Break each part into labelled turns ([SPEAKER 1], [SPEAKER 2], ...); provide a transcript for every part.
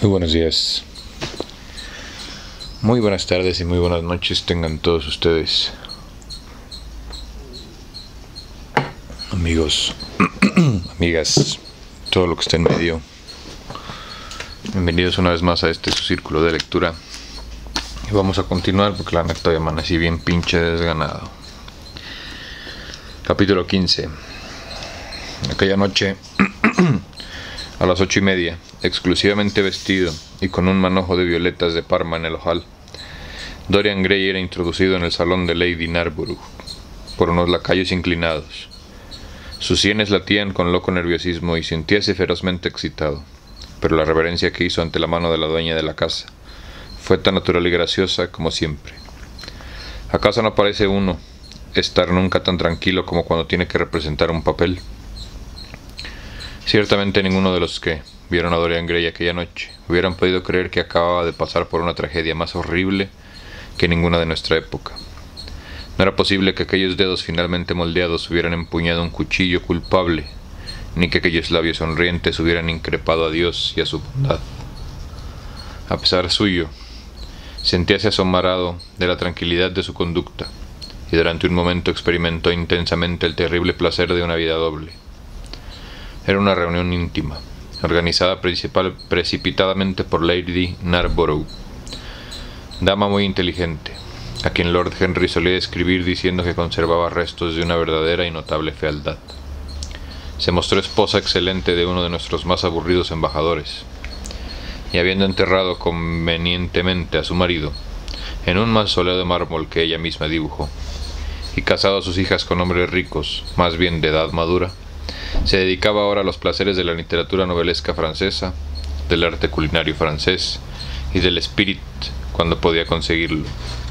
[SPEAKER 1] Muy buenos días, muy buenas tardes y muy buenas noches tengan todos ustedes, amigos, amigas, todo lo que está en medio. Bienvenidos una vez más a este su círculo de lectura. Y vamos a continuar porque la neta hoy amanecí bien pinche desganado. Capítulo 15. Aquella noche a las 8:30, exclusivamente vestido y con un manojo de violetas de Parma en el ojal, Dorian Gray era introducido en el salón de Lady Narborough por unos lacayos inclinados. Sus sienes latían con loco nerviosismo y sentíase ferozmente excitado, pero la reverencia que hizo ante la mano de la dueña de la casa fue tan natural y graciosa como siempre. ¿Acaso no parece uno estar nunca tan tranquilo como cuando tiene que representar un papel? Ciertamente ninguno de los que vieron a Dorian Gray aquella noche hubieran podido creer que acababa de pasar por una tragedia más horrible que ninguna de nuestra época. No era posible que aquellos dedos finalmente moldeados hubieran empuñado un cuchillo culpable, ni que aquellos labios sonrientes hubieran increpado a Dios y a su bondad. A pesar suyo, sentíase asombrado de la tranquilidad de su conducta, y durante un momento experimentó intensamente el terrible placer de una vida doble. Era una reunión íntima, organizada precipitadamente por Lady Narborough, dama muy inteligente, a quien Lord Henry solía describir diciendo que conservaba restos de una verdadera y notable fealdad. Se mostró esposa excelente de uno de nuestros más aburridos embajadores, y habiendo enterrado convenientemente a su marido en un mausoleo de mármol que ella misma dibujó, y casado a sus hijas con hombres ricos, más bien de edad madura, se dedicaba ahora a los placeres de la literatura novelesca francesa, del arte culinario francés y del spirit cuando podía conseguirlo.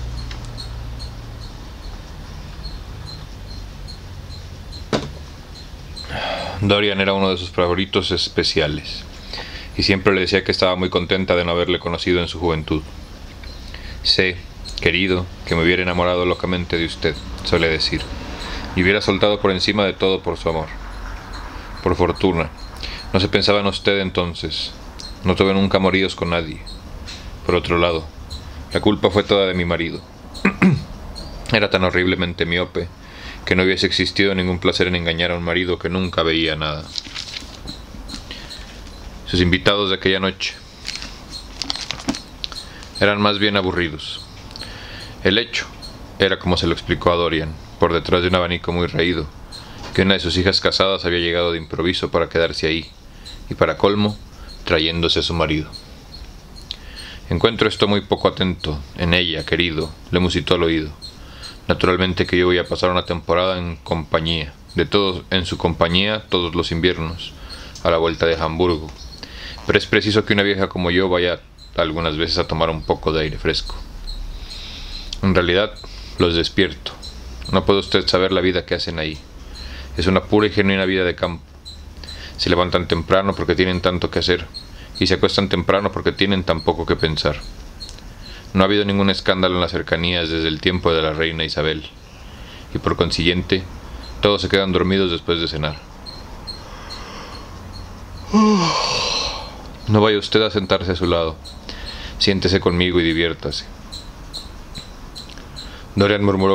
[SPEAKER 1] Dorian era uno de sus favoritos especiales, y siempre le decía que estaba muy contenta de no haberle conocido en su juventud. Sé, querido, que me hubiera enamorado locamente de usted, solía decir, y hubiera soltado por encima de todo por su amor. Por fortuna, no se pensaba en usted entonces. No tuve nunca amoríos con nadie. Por otro lado, la culpa fue toda de mi marido. Era tan horriblemente miope que no hubiese existido ningún placer en engañar a un marido que nunca veía nada. Sus invitados de aquella noche eran más bien aburridos. El hecho era, como se lo explicó a Dorian, por detrás de un abanico muy raído, que una de sus hijas casadas había llegado de improviso para quedarse ahí, y para colmo, trayéndose a su marido. Encuentro esto muy poco atento en ella, querido, le musitó al oído. Naturalmente que yo voy a pasar una temporada en su compañía todos los inviernos, a la vuelta de Hamburgo, pero es preciso que una vieja como yo vaya algunas veces a tomar un poco de aire fresco. En realidad, los despierto. No puede usted saber la vida que hacen ahí. Es una pura y genuina vida de campo. Se levantan temprano porque tienen tanto que hacer, y se acuestan temprano porque tienen tan poco que pensar. No ha habido ningún escándalo en las cercanías desde el tiempo de la reina Isabel, y por consiguiente, todos se quedan dormidos después de cenar. No vaya usted a sentarse a su lado. Siéntese conmigo y diviértase. Dorian murmuró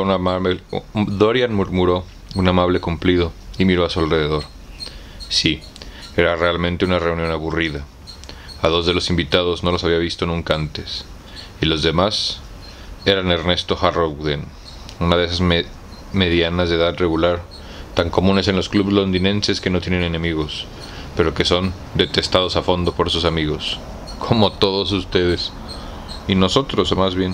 [SPEAKER 1] un amable cumplido y miró a su alrededor. Sí, era realmente una reunión aburrida. A dos de los invitados no los había visto nunca antes, y los demás eran Ernesto Harrowden, una de esas medianas de edad regular, tan comunes en los clubes londinenses que no tienen enemigos, pero que son detestados a fondo por sus amigos, como todos ustedes, y nosotros más bien.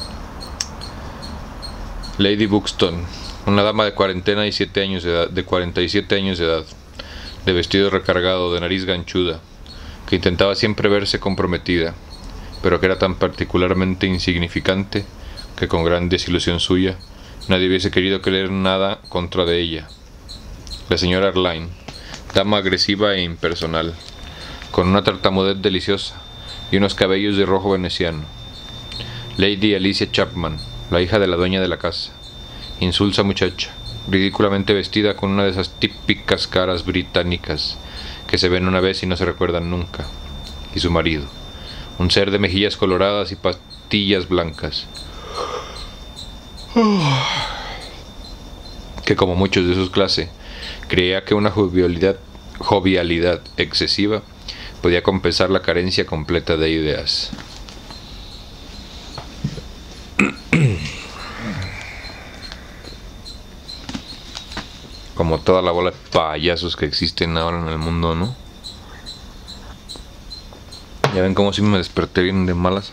[SPEAKER 1] Lady Buxton, una dama de 47 años de edad, de vestido recargado, de nariz ganchuda, que intentaba siempre verse comprometida, pero que era tan particularmente insignificante que con gran desilusión suya nadie hubiese querido creer nada contra de ella. La señora Erline, dama agresiva e impersonal, con una tartamudez deliciosa y unos cabellos de rojo veneciano. Lady Alicia Chapman, la hija de la dueña de la casa, insulsa muchacha, ridículamente vestida con una de esas típicas caras británicas que se ven una vez y no se recuerdan nunca, y su marido, un ser de mejillas coloradas y patillas blancas, que como muchos de su clase, creía que una jovialidad excesiva podía compensar la carencia completa de ideas. Como toda la bola de payasos que existen ahora en el mundo, ¿no? Ya ven cómo si me desperté bien de malas.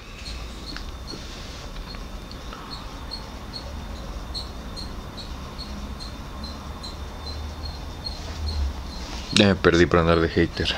[SPEAKER 1] Ya me perdí por andar de hater.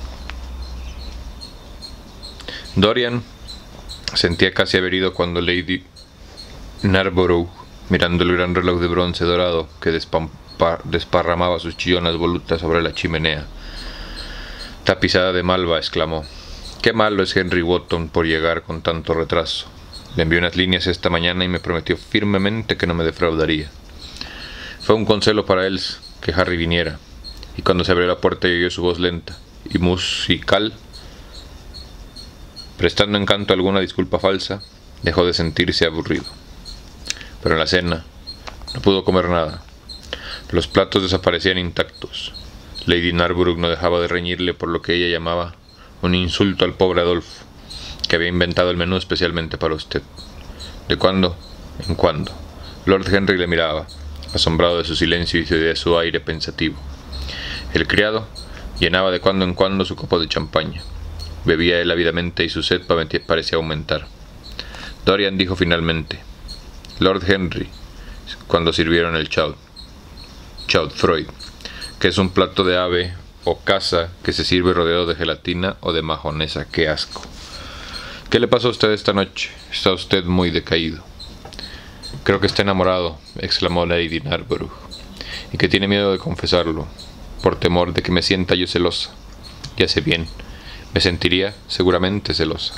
[SPEAKER 1] Dorian sentía casi haber ido cuando Lady Narborough, mirando el gran reloj de bronce dorado que desparramaba sus chillonas volutas sobre la chimenea tapizada de malva, exclamó: «Qué malo es Henry Wotton por llegar con tanto retraso. Le envié unas líneas esta mañana y me prometió firmemente que no me defraudaría». Fue un consuelo para él que Harry viniera, y cuando se abrió la puerta y oyó su voz lenta y musical, prestando encanto a alguna disculpa falsa, dejó de sentirse aburrido. Pero en la cena no pudo comer nada. Los platos desaparecían intactos. Lady Narborough no dejaba de reñirle por lo que ella llamaba un insulto al pobre Adolfo, que había inventado el menú especialmente para usted. De cuando en cuando, Lord Henry le miraba, asombrado de su silencio y de su aire pensativo. El criado llenaba de cuando en cuando su copa de champaña. Bebía él ávidamente y su sed parecía aumentar. Dorian dijo finalmente: «Lord Henry», cuando sirvieron el chaudfroid, que es un plato de ave o caza que se sirve rodeado de gelatina o de mahonesa. ¡Qué asco! «¿Qué le pasó a usted esta noche? Está usted muy decaído». «Creo que está enamorado», exclamó Lady Narborough, «y que tiene miedo de confesarlo, por temor de que me sienta yo celosa. Ya sé bien, me sentiría seguramente celosa».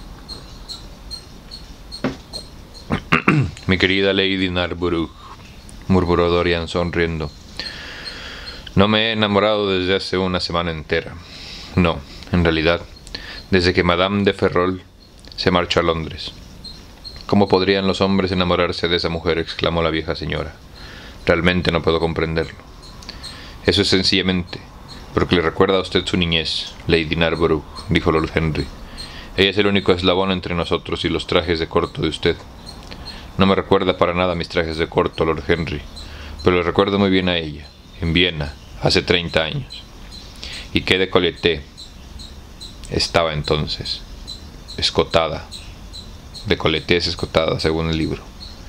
[SPEAKER 1] «Mi querida Lady Narborough», murmuró Dorian sonriendo, «no me he enamorado desde hace una semana entera. No, en realidad, desde que Madame de Ferrol se marchó a Londres». «¿Cómo podrían los hombres enamorarse de esa mujer?», exclamó la vieja señora. «Realmente no puedo comprenderlo». «Eso es sencillamente porque le recuerda a usted su niñez, Lady Narborough», dijo Lord Henry. «Ella es el único eslabón entre nosotros y los trajes de corto de usted». «No me recuerda para nada mis trajes de corto, Lord Henry, pero le recuerdo muy bien a ella, en Viena, hace 30 años. Y qué décolleté estaba entonces. Escotada. Décolleté es escotada, según el libro».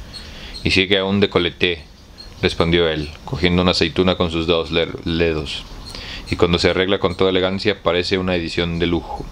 [SPEAKER 1] «Y sigue aún décolleté», respondió él, cogiendo una aceituna con sus dedos ledos, «y cuando se arregla con toda elegancia parece una edición de lujo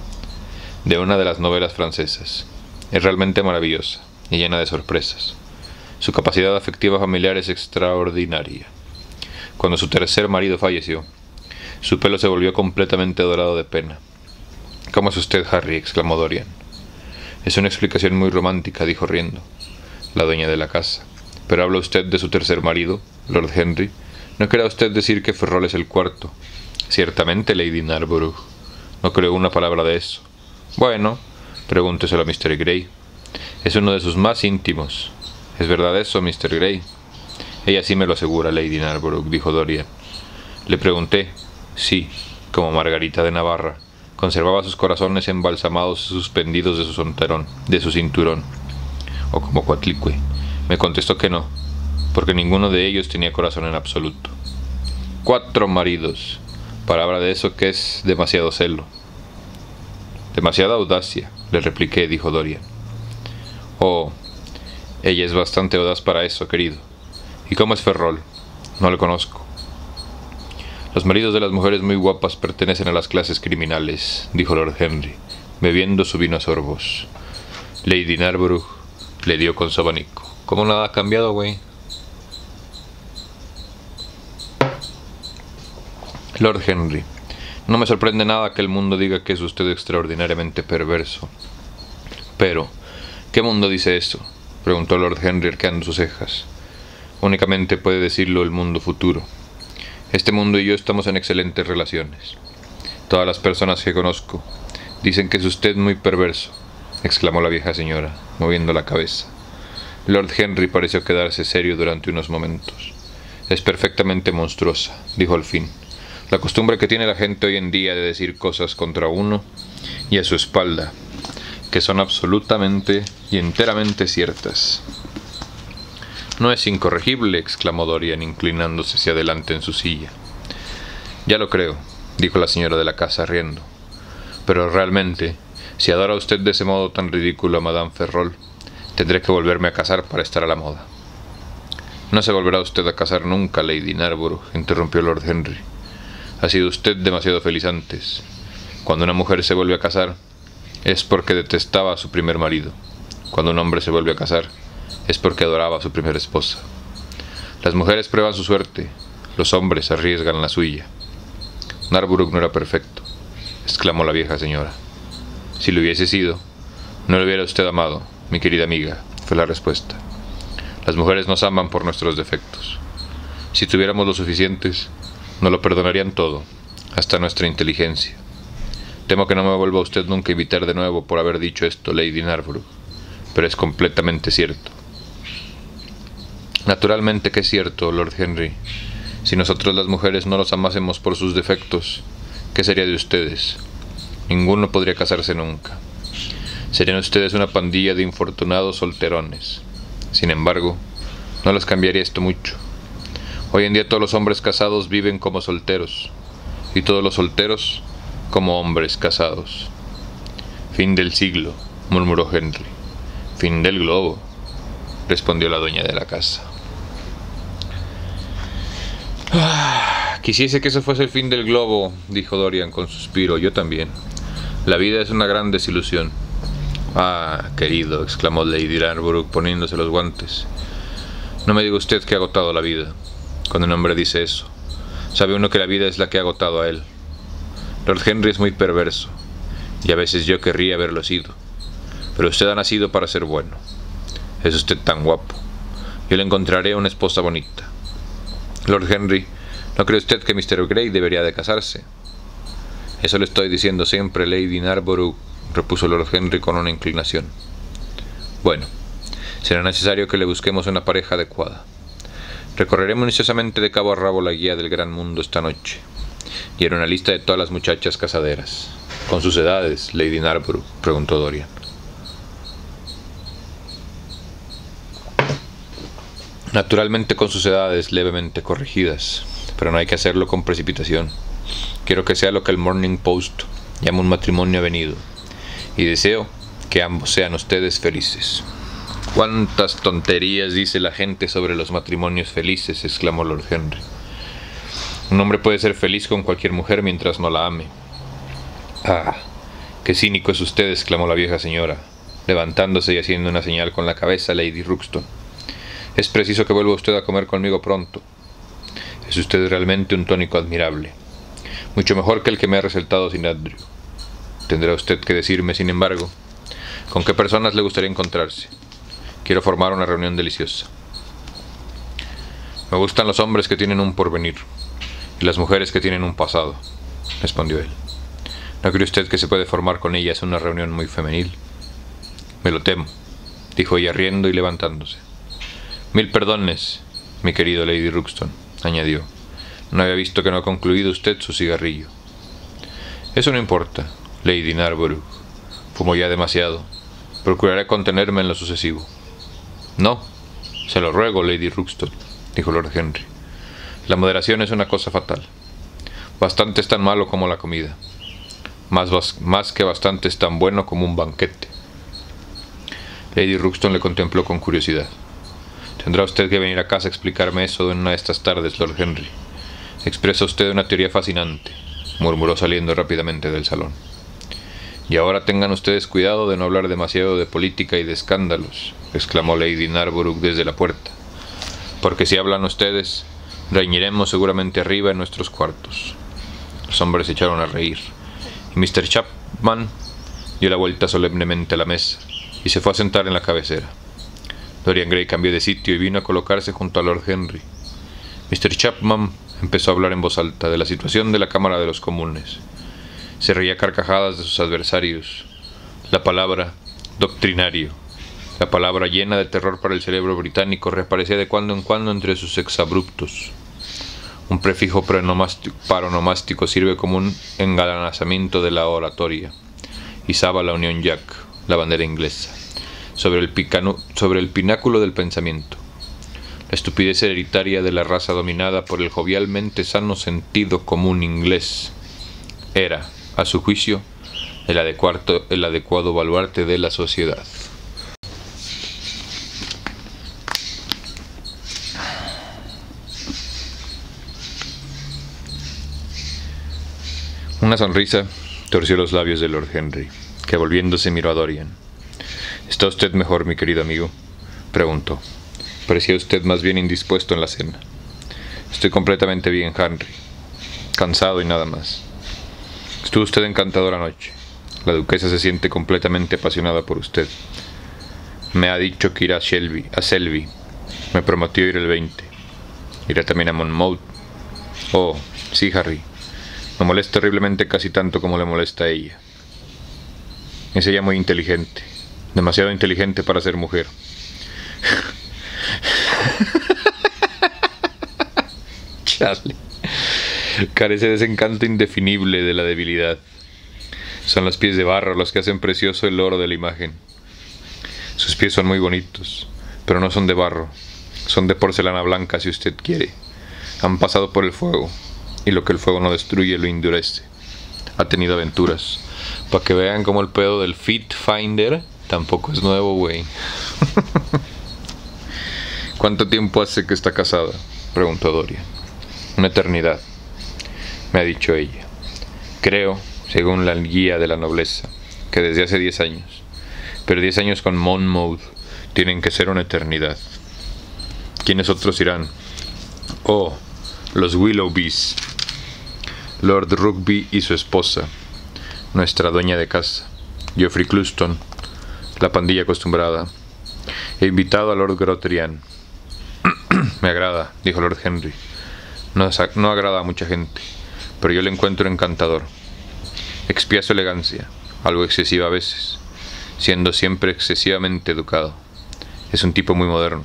[SPEAKER 1] de una de las novelas francesas. Es realmente maravillosa y llena de sorpresas. Su capacidad afectiva familiar es extraordinaria. Cuando su tercer marido falleció, su pelo se volvió completamente dorado de pena». «¿Cómo es usted, Harry?», exclamó Dorian. «Es una explicación muy romántica», dijo riendo la dueña de la casa. «Pero habla usted de su tercer marido, Lord Henry. ¿No querrá usted decir que Ferrol es el cuarto?» «Ciertamente, Lady Narborough. No creo una palabra de eso». «Bueno, pregúnteselo a Mr. Grey. Es uno de sus más íntimos». «¿Es verdad eso, Mr. Grey?» «Ella sí me lo asegura, Lady Narborough», dijo Dorian. «Le pregunté». «Sí, como Margarita de Navarra conservaba sus corazones embalsamados suspendidos de su cinturón, o como Coatlicue. Me contestó que no, porque ninguno de ellos tenía corazón en absoluto». «4 maridos. Palabra de eso que es demasiado celo». «Demasiada audacia», le repliqué, dijo Dorian. «Oh, ella es bastante audaz para eso, querido. ¿Y cómo es Ferrol? No le conozco». «Los maridos de las mujeres muy guapas pertenecen a las clases criminales», dijo Lord Henry, bebiendo su vino a sorbos. Lady Narborough le dio con su abanico. «¿Cómo nada ha cambiado, güey?» «Lord Henry, no me sorprende nada que el mundo diga que es usted extraordinariamente perverso». «Pero, ¿qué mundo dice eso?», preguntó Lord Henry arqueando sus cejas. «Únicamente puede decirlo el mundo futuro. Este mundo y yo estamos en excelentes relaciones. Todas las personas que conozco Dicen que es usted muy perverso, exclamó la vieja señora, moviendo la cabeza. Lord Henry pareció quedarse serio durante unos momentos. Es perfectamente monstruosa, dijo al fin. La costumbre que tiene la gente hoy en día de decir cosas contra uno y a su espalda, que son absolutamente y enteramente ciertas. No es incorregible, exclamó Dorian, inclinándose hacia adelante en su silla. Ya lo creo, dijo la señora de la casa riendo. Pero realmente, si adora usted de ese modo tan ridículo a Madame Ferrol, tendré que volverme a casar para estar a la moda. No se volverá usted a casar nunca, Lady Narborough, interrumpió Lord Henry. Ha sido usted demasiado feliz antes. Cuando una mujer se vuelve a casar, es porque detestaba a su primer marido. Cuando un hombre se vuelve a casar, es porque adoraba a su primera esposa. Las mujeres prueban su suerte, los hombres arriesgan la suya. Narborough no era perfecto, exclamó la vieja señora. Si lo hubiese sido, no lo hubiera usted amado, mi querida amiga, fue la respuesta. Las mujeres nos aman por nuestros defectos. Si tuviéramos lo suficientes, nos lo perdonarían todo, hasta nuestra inteligencia. Temo que no me vuelva usted nunca a invitar de nuevo por haber dicho esto, Lady Narborough, pero es completamente cierto. Naturalmente que es cierto, Lord Henry. Si nosotros las mujeres no los amásemos por sus defectos, ¿qué sería de ustedes? Ninguno podría casarse nunca. Serían ustedes una pandilla de infortunados solterones. Sin embargo, no les cambiaría esto mucho. Hoy en día todos los hombres casados viven como solteros, y todos los solteros como hombres casados. Fin del siglo, murmuró Henry. Fin del globo, respondió la dueña de la casa. Quisiese que ese fuese el fin del globo, dijo Dorian con suspiro. Yo también. La vida es una gran desilusión. Ah, querido, exclamó Lady Narborough poniéndose los guantes. No me diga usted que ha agotado la vida. Cuando un hombre dice eso, sabe uno que la vida es la que ha agotado a él. Lord Henry es muy perverso, y a veces yo querría haberlo sido. Pero usted ha nacido para ser bueno. Es usted tan guapo. Yo le encontraré una esposa bonita. Lord Henry, ¿no cree usted que Mr. Grey debería de casarse? Eso le estoy diciendo siempre, Lady Narborough, repuso Lord Henry con una inclinación. Bueno, será necesario que le busquemos una pareja adecuada. Recorreré minuciosamente de cabo a rabo la guía del gran mundo esta noche, y haré una lista de todas las muchachas casaderas. ¿Con sus edades, Lady Narborough?, preguntó Dorian. Naturalmente con sus edades levemente corregidas, pero no hay que hacerlo con precipitación. Quiero que sea lo que el Morning Post llama un matrimonio avenido, y deseo que ambos sean ustedes felices. «¿Cuántas tonterías dice la gente sobre los matrimonios felices?», exclamó Lord Henry. «Un hombre puede ser feliz con cualquier mujer mientras no la ame». «Ah, qué cínico es usted», exclamó la vieja señora, levantándose y haciendo una señal con la cabeza a Lady Ruxton. «Es preciso que vuelva usted a comer conmigo pronto. Es usted realmente un tónico admirable, mucho mejor que el que me ha recetado Sir Andrew. Tendrá usted que decirme, sin embargo, con qué personas le gustaría encontrarse. Quiero formar una reunión deliciosa». «Me gustan los hombres que tienen un porvenir y las mujeres que tienen un pasado», respondió él. «¿No cree usted que se puede formar con ellas una reunión muy femenil?». «Me lo temo», dijo ella riendo y levantándose. «Mil perdones, mi querido Lady Ruxton», añadió. «No había visto que no ha concluido usted su cigarrillo». «Eso no importa, Lady Narborough. Fumo ya demasiado. Procuraré contenerme en lo sucesivo». «No, se lo ruego, Lady Ruxton», dijo Lord Henry. «La moderación es una cosa fatal. Bastante es tan malo como la comida. Más que bastante es tan bueno como un banquete». Lady Ruxton le contempló con curiosidad. «Tendrá usted que venir a casa a explicarme eso en una de estas tardes, Lord Henry. Expresa usted una teoría fascinante», murmuró saliendo rápidamente del salón. «Y ahora tengan ustedes cuidado de no hablar demasiado de política y de escándalos», exclamó Lady Narborough desde la puerta, «porque si hablan ustedes, reñiremos seguramente arriba en nuestros cuartos». Los hombres se echaron a reír, y Mr. Chapman dio la vuelta solemnemente a la mesa y se fue a sentar en la cabecera. Dorian Gray cambió de sitio y vino a colocarse junto a Lord Henry. Mr. Chapman empezó a hablar en voz alta de la situación de la Cámara de los Comunes. Se reía a carcajadas de sus adversarios. La palabra doctrinario, la palabra llena de terror para el cerebro británico, reaparecía de cuando en cuando entre sus exabruptos. Un prefijo paronomástico sirve como un engalanazamiento de la oratoria. Izaba la Unión Jack, la bandera inglesa, sobre el pináculo del pensamiento. La estupidez hereditaria de la raza dominada por el jovialmente sano sentido común inglés era, a su juicio, el adecuado baluarte de la sociedad. Una sonrisa torció los labios de Lord Henry, que volviéndose miró a Dorian. ¿Está usted mejor, mi querido amigo?, preguntó. Parecía usted más bien indispuesto en la cena. Estoy completamente bien, Henry. Cansado y nada más. Estuvo usted encantador anoche. La duquesa se siente completamente apasionada por usted. Me ha dicho que irá a Selby. Me prometió ir el 20. Irá también a Monmouth. Oh, sí, Harry. Me molesta terriblemente, casi tanto como le molesta a ella. Es ella muy inteligente. Demasiado inteligente para ser mujer. Charlie. Carece de ese encanto indefinible de la debilidad. Son los pies de barro los que hacen precioso el oro de la imagen. Sus pies son muy bonitos, pero no son de barro. Son de porcelana blanca, si usted quiere. Han pasado por el fuego, y lo que el fuego no destruye lo endurece. Ha tenido aventuras. Para que vean cómo el pedo del Fit Finder tampoco es nuevo, güey. ¿Cuánto tiempo hace que está casada?, preguntó Dorian. Una eternidad, me ha dicho ella. Creo, según la guía de la nobleza, que desde hace 10 años. Pero 10 años con Monmouth tienen que ser una eternidad. ¿Quiénes otros irán? Oh, los Willoughbys, Lord Rugby y su esposa, nuestra dueña de casa, Geoffrey Clouston, la pandilla acostumbrada. He invitado a Lord Grotrian. Me agrada, dijo Lord Henry. No agrada a mucha gente, pero yo le encuentro encantador. Expía su elegancia, algo excesiva a veces, siendo siempre excesivamente educado. Es un tipo muy moderno.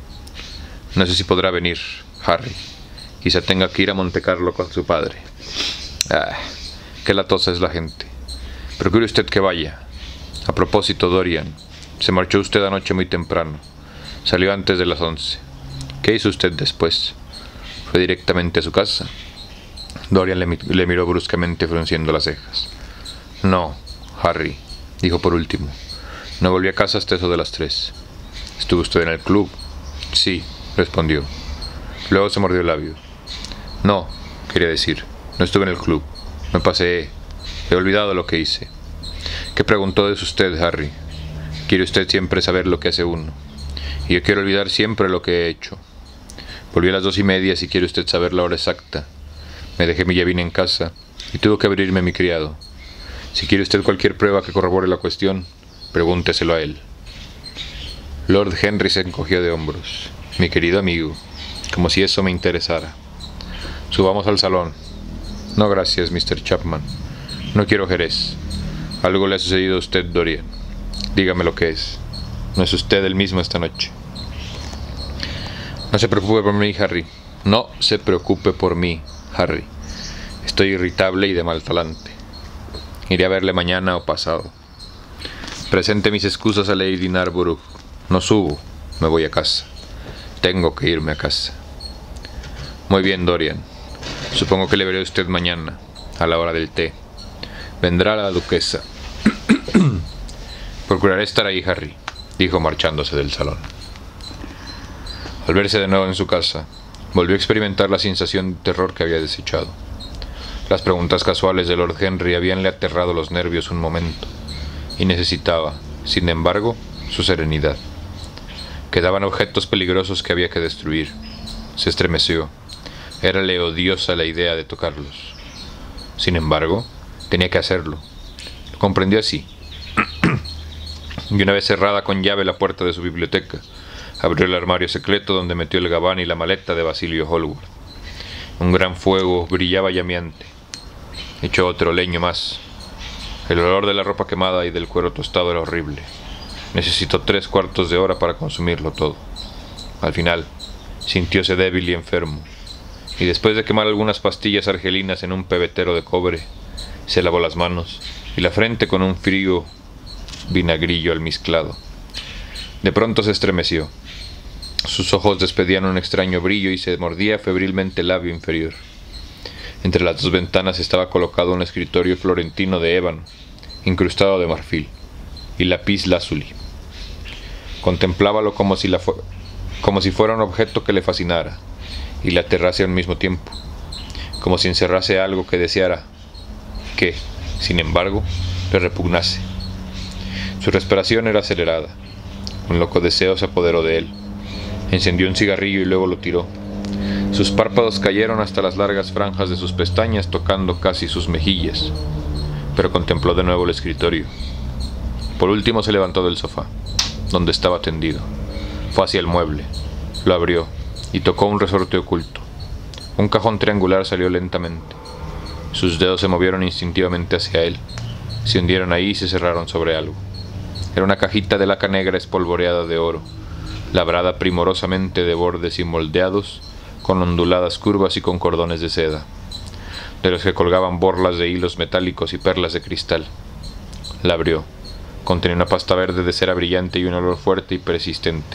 [SPEAKER 1] No sé si podrá venir, Harry. Quizá tenga que ir a Montecarlo con su padre. Ah, qué latosa es la gente. Procure usted que vaya. A propósito, Dorian, se marchó usted anoche muy temprano. Salió antes de las 11. ¿Qué hizo usted después? ¿Fue directamente a su casa? Dorian le miró bruscamente, frunciendo las cejas. No, Harry, dijo por último. No volví a casa hasta eso de las 3. ¿Estuvo usted en el club? Sí, respondió. Luego se mordió el labio. No, quería decir, no estuve en el club. Me paseé. He olvidado lo que hice. ¿Qué preguntó de usted, Harry? Quiere usted siempre saber lo que hace uno. Y yo quiero olvidar siempre lo que he hecho. Volví a las 2:30 si quiere usted saber la hora exacta. Me dejé mi llave en casa y tuvo que abrirme mi criado. Si quiere usted cualquier prueba que corrobore la cuestión, pregúnteselo a él. Lord Henry se encogió de hombros. Mi querido amigo, como si eso me interesara. Subamos al salón. No, gracias, Mr. Chapman. No quiero Jerez. Algo le ha sucedido a usted, Dorian. Dígame lo que es. No es usted el mismo esta noche. No se preocupe por mí, Harry. No se preocupe por mí, Harry. Estoy irritable y de mal talante. Iré a verle mañana o pasado. Presente mis excusas a Lady Narborough. No subo, me voy a casa. Tengo que irme a casa. Muy bien, Dorian. Supongo que le veré a usted mañana, a la hora del té. Vendrá la duquesa. Procuraré estar ahí, Harry, dijo marchándose del salón. Al verse de nuevo en su casa, volvió a experimentar la sensación de terror que había desechado. Las preguntas casuales de Lord Henry habíanle aterrado los nervios un momento, y necesitaba, sin embargo, su serenidad. Quedaban objetos peligrosos que había que destruir. Se estremeció. Érale odiosa la idea de tocarlos. Sin embargo, tenía que hacerlo. Lo comprendió así. Y una vez cerrada con llave la puerta de su biblioteca, abrió el armario secreto donde metió el gabán y la maleta de Basilio Hallward. Un gran fuego brillaba llameante. Echó otro leño más. El olor de la ropa quemada y del cuero tostado era horrible. Necesitó 3/4 de hora para consumirlo todo. Al final, sintióse débil y enfermo, y después de quemar algunas pastillas argelinas en un pebetero de cobre, se lavó las manos y la frente con un frío vinagrillo almizclado. De pronto se estremeció. Sus ojos despedían un extraño brillo y se mordía febrilmente el labio inferior. Entre las 2 ventanas estaba colocado un escritorio florentino de ébano, incrustado de marfil, y lapislázuli. Contemplábalo como si fuera un objeto que le fascinara y le aterrase al mismo tiempo, como si encerrase algo que deseara, que, sin embargo, le repugnase. Su respiración era acelerada. Un loco deseo se apoderó de él. Encendió un cigarrillo y luego lo tiró. Sus párpados cayeron hasta las largas franjas de sus pestañas, tocando casi sus mejillas, pero contempló de nuevo el escritorio. Por último se levantó del sofá, donde estaba tendido. Fue hacia el mueble, lo abrió y tocó un resorte oculto. Un cajón triangular salió lentamente. Sus dedos se movieron instintivamente hacia él, se hundieron ahí y se cerraron sobre algo. Era una cajita de laca negra espolvoreada de oro, labrada primorosamente de bordes y moldeados, con onduladas curvas y con cordones de seda, de los que colgaban borlas de hilos metálicos y perlas de cristal. La abrió. Contenía una pasta verde de cera brillante y un olor fuerte y persistente.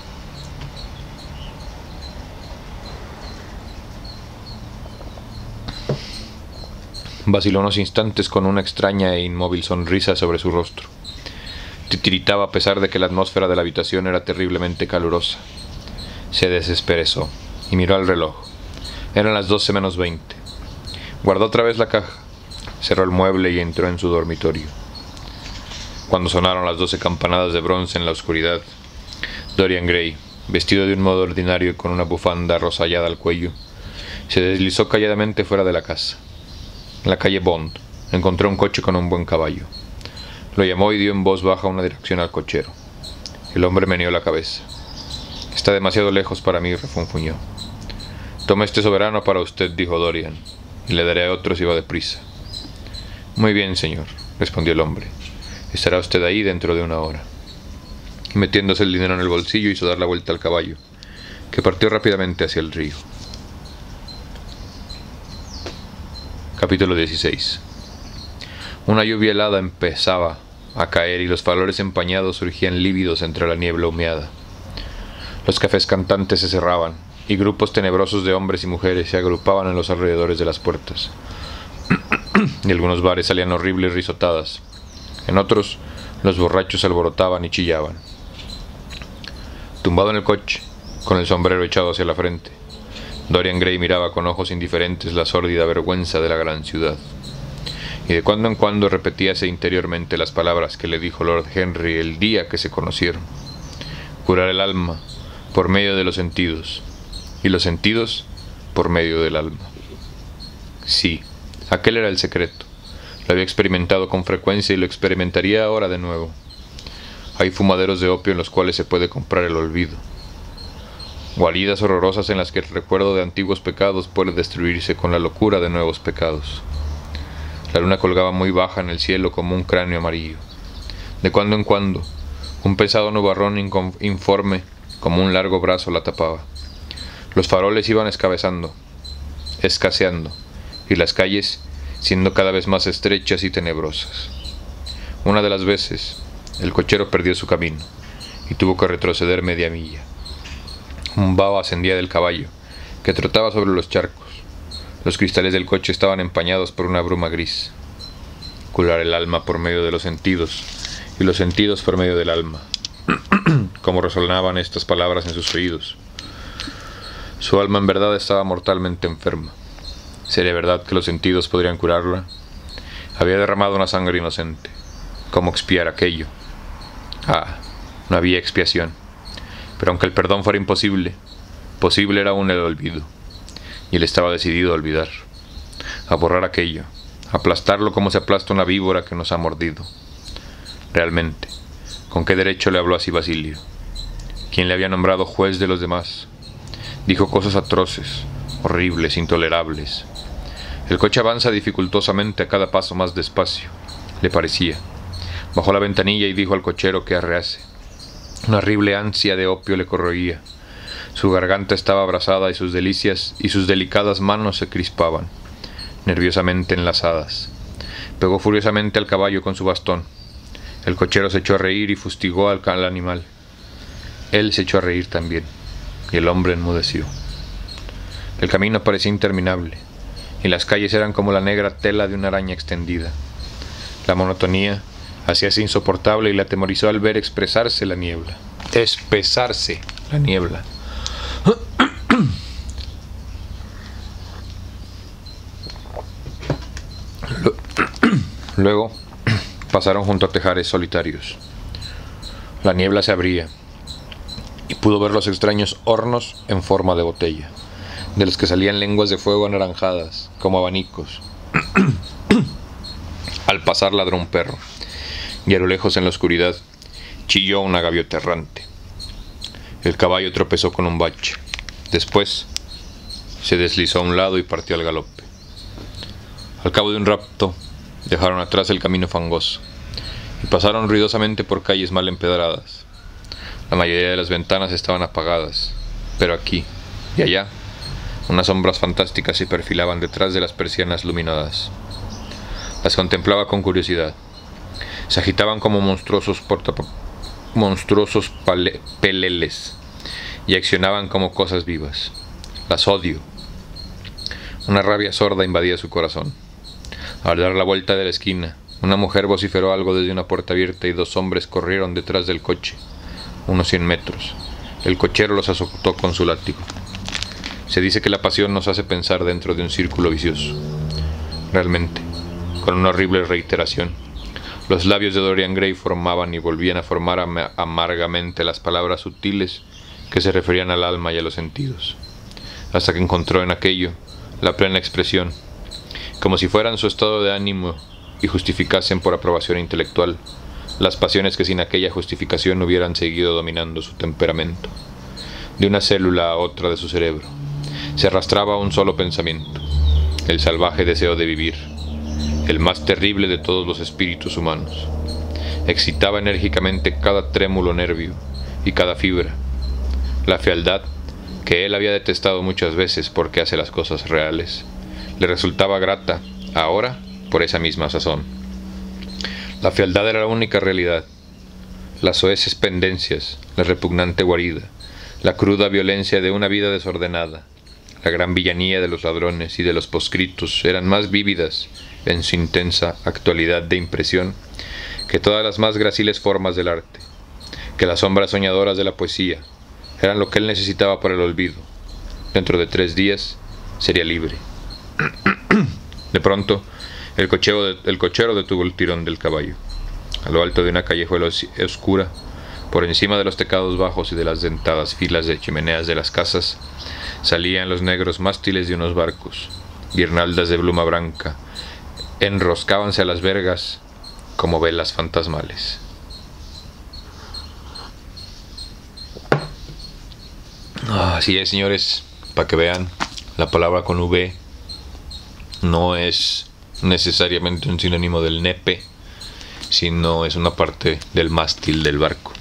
[SPEAKER 1] Vaciló unos instantes con una extraña e inmóvil sonrisa sobre su rostro. Titiritaba a pesar de que la atmósfera de la habitación era terriblemente calurosa. Se desesperezó y miró al reloj. Eran las 12 menos 20. Guardó otra vez la caja, cerró el mueble y entró en su dormitorio. Cuando sonaron las 12 campanadas de bronce en la oscuridad, Dorian Gray, vestido de un modo ordinario y con una bufanda rosallada al cuello, se deslizó calladamente fuera de la casa. En la calle Bond encontró un coche con un buen caballo. Lo llamó y dio en voz baja una dirección al cochero. El hombre meneó la cabeza. «Está demasiado lejos para mí», refunfuñó. «Tome este soberano para usted», dijo Dorian, «y le daré otro si va deprisa». «Muy bien, señor», respondió el hombre. «Estará usted ahí dentro de 1 hora». Y metiéndose el dinero en el bolsillo hizo dar la vuelta al caballo, que partió rápidamente hacia el río. Capítulo 16. Una lluvia helada empezaba a caer y los faroles empañados surgían lívidos entre la niebla humeada. Los cafés cantantes se cerraban y grupos tenebrosos de hombres y mujeres se agrupaban en los alrededores de las puertas. De algunos bares salían horribles risotadas. En otros, los borrachos alborotaban y chillaban. Tumbado en el coche, con el sombrero echado hacia la frente, Dorian Gray miraba con ojos indiferentes la sórdida vergüenza de la gran ciudad. Y de cuando en cuando repetíase interiormente las palabras que le dijo Lord Henry el día que se conocieron: curar el alma por medio de los sentidos, y los sentidos por medio del alma. Sí, aquel era el secreto. Lo había experimentado con frecuencia y lo experimentaría ahora de nuevo. Hay fumaderos de opio en los cuales se puede comprar el olvido. Guaridas horrorosas en las que el recuerdo de antiguos pecados puede destruirse con la locura de nuevos pecados. La luna colgaba muy baja en el cielo como un cráneo amarillo. De cuando en cuando, un pesado nubarrón informe como un largo brazo la tapaba. Los faroles iban escaseando, y las calles siendo cada vez más estrechas y tenebrosas. Una de las veces, el cochero perdió su camino y tuvo que retroceder media milla. Un vaho ascendía del caballo, que trotaba sobre los charcos. Los cristales del coche estaban empañados por una bruma gris. Curar el alma por medio de los sentidos, y los sentidos por medio del alma. Como resonaban estas palabras en sus oídos. Su alma en verdad estaba mortalmente enferma. ¿Sería verdad que los sentidos podrían curarla? Había derramado una sangre inocente. ¿Cómo expiar aquello? Ah, no había expiación. Pero aunque el perdón fuera imposible, posible era aún el olvido. Y él estaba decidido a olvidar, a borrar aquello, a aplastarlo como se aplasta una víbora que nos ha mordido. Realmente, ¿con qué derecho le habló así Basilio? ¿Quién le había nombrado juez de los demás? Dijo cosas atroces, horribles, intolerables. El coche avanza dificultosamente a cada paso más despacio, le parecía. Bajó la ventanilla y dijo al cochero que arrease. Una horrible ansia de opio le corroía. Su garganta estaba abrasada y sus delicias y sus delicadas manos se crispaban, nerviosamente enlazadas. Pegó furiosamente al caballo con su bastón. El cochero se echó a reír y fustigó al animal. Él se echó a reír también, y el hombre enmudeció. El camino parecía interminable, y las calles eran como la negra tela de una araña extendida. La monotonía hacíase insoportable y le atemorizó al ver espesarse la niebla. Luego pasaron junto a tejares solitarios. La niebla se abría y pudo ver los extraños hornos en forma de botella, de los que salían lenguas de fuego anaranjadas, como abanicos. Al pasar ladró un perro, y a lo lejos en la oscuridad chilló una gaviota errante. El caballo tropezó con un bache. Después se deslizó a un lado y partió al galope. Al cabo de un rato dejaron atrás el camino fangoso y pasaron ruidosamente por calles mal empedradas. La mayoría de las ventanas estaban apagadas, pero aquí y allá unas sombras fantásticas se perfilaban detrás de las persianas luminadas. Las contemplaba con curiosidad. Se agitaban como monstruosos peleles y accionaban como cosas vivas. Las odio. Una rabia sorda invadía su corazón. Al dar la vuelta de la esquina, una mujer vociferó algo desde una puerta abierta y dos hombres corrieron detrás del coche, unos 100 metros. El cochero los azotó con su látigo. Se dice que la pasión nos hace pensar dentro de un círculo vicioso. Realmente, con una horrible reiteración, los labios de Dorian Gray formaban y volvían a formar amargamente las palabras sutiles que se referían al alma y a los sentidos, hasta que encontró en aquello la plena expresión, como si fueran su estado de ánimo y justificasen por aprobación intelectual las pasiones que sin aquella justificación hubieran seguido dominando su temperamento. De una célula a otra de su cerebro se arrastraba un solo pensamiento: el salvaje deseo de vivir, el más terrible de todos los espíritus humanos. Excitaba enérgicamente cada trémulo nervio y cada fibra. La fealdad, que él había detestado muchas veces porque hace las cosas reales, le resultaba grata ahora por esa misma sazón. La fealdad era la única realidad. Las soeces pendencias, la repugnante guarida, la cruda violencia de una vida desordenada, la gran villanía de los ladrones y de los proscritos eran más vívidas en su intensa actualidad de impresión que todas las más graciles formas del arte, que las sombras soñadoras de la poesía. Eran lo que él necesitaba para el olvido. Dentro de 3 días sería libre. De pronto, el cochero detuvo el tirón del caballo. A lo alto de una callejuela oscura, por encima de los tecados bajos y de las dentadas filas de chimeneas de las casas, salían los negros mástiles de unos barcos. Guirnaldas de pluma blanca enroscábanse a las vergas como velas fantasmales. Así es, señores, para que vean, la palabra con V no es necesariamente un sinónimo del nepe, sino es una parte del mástil del barco.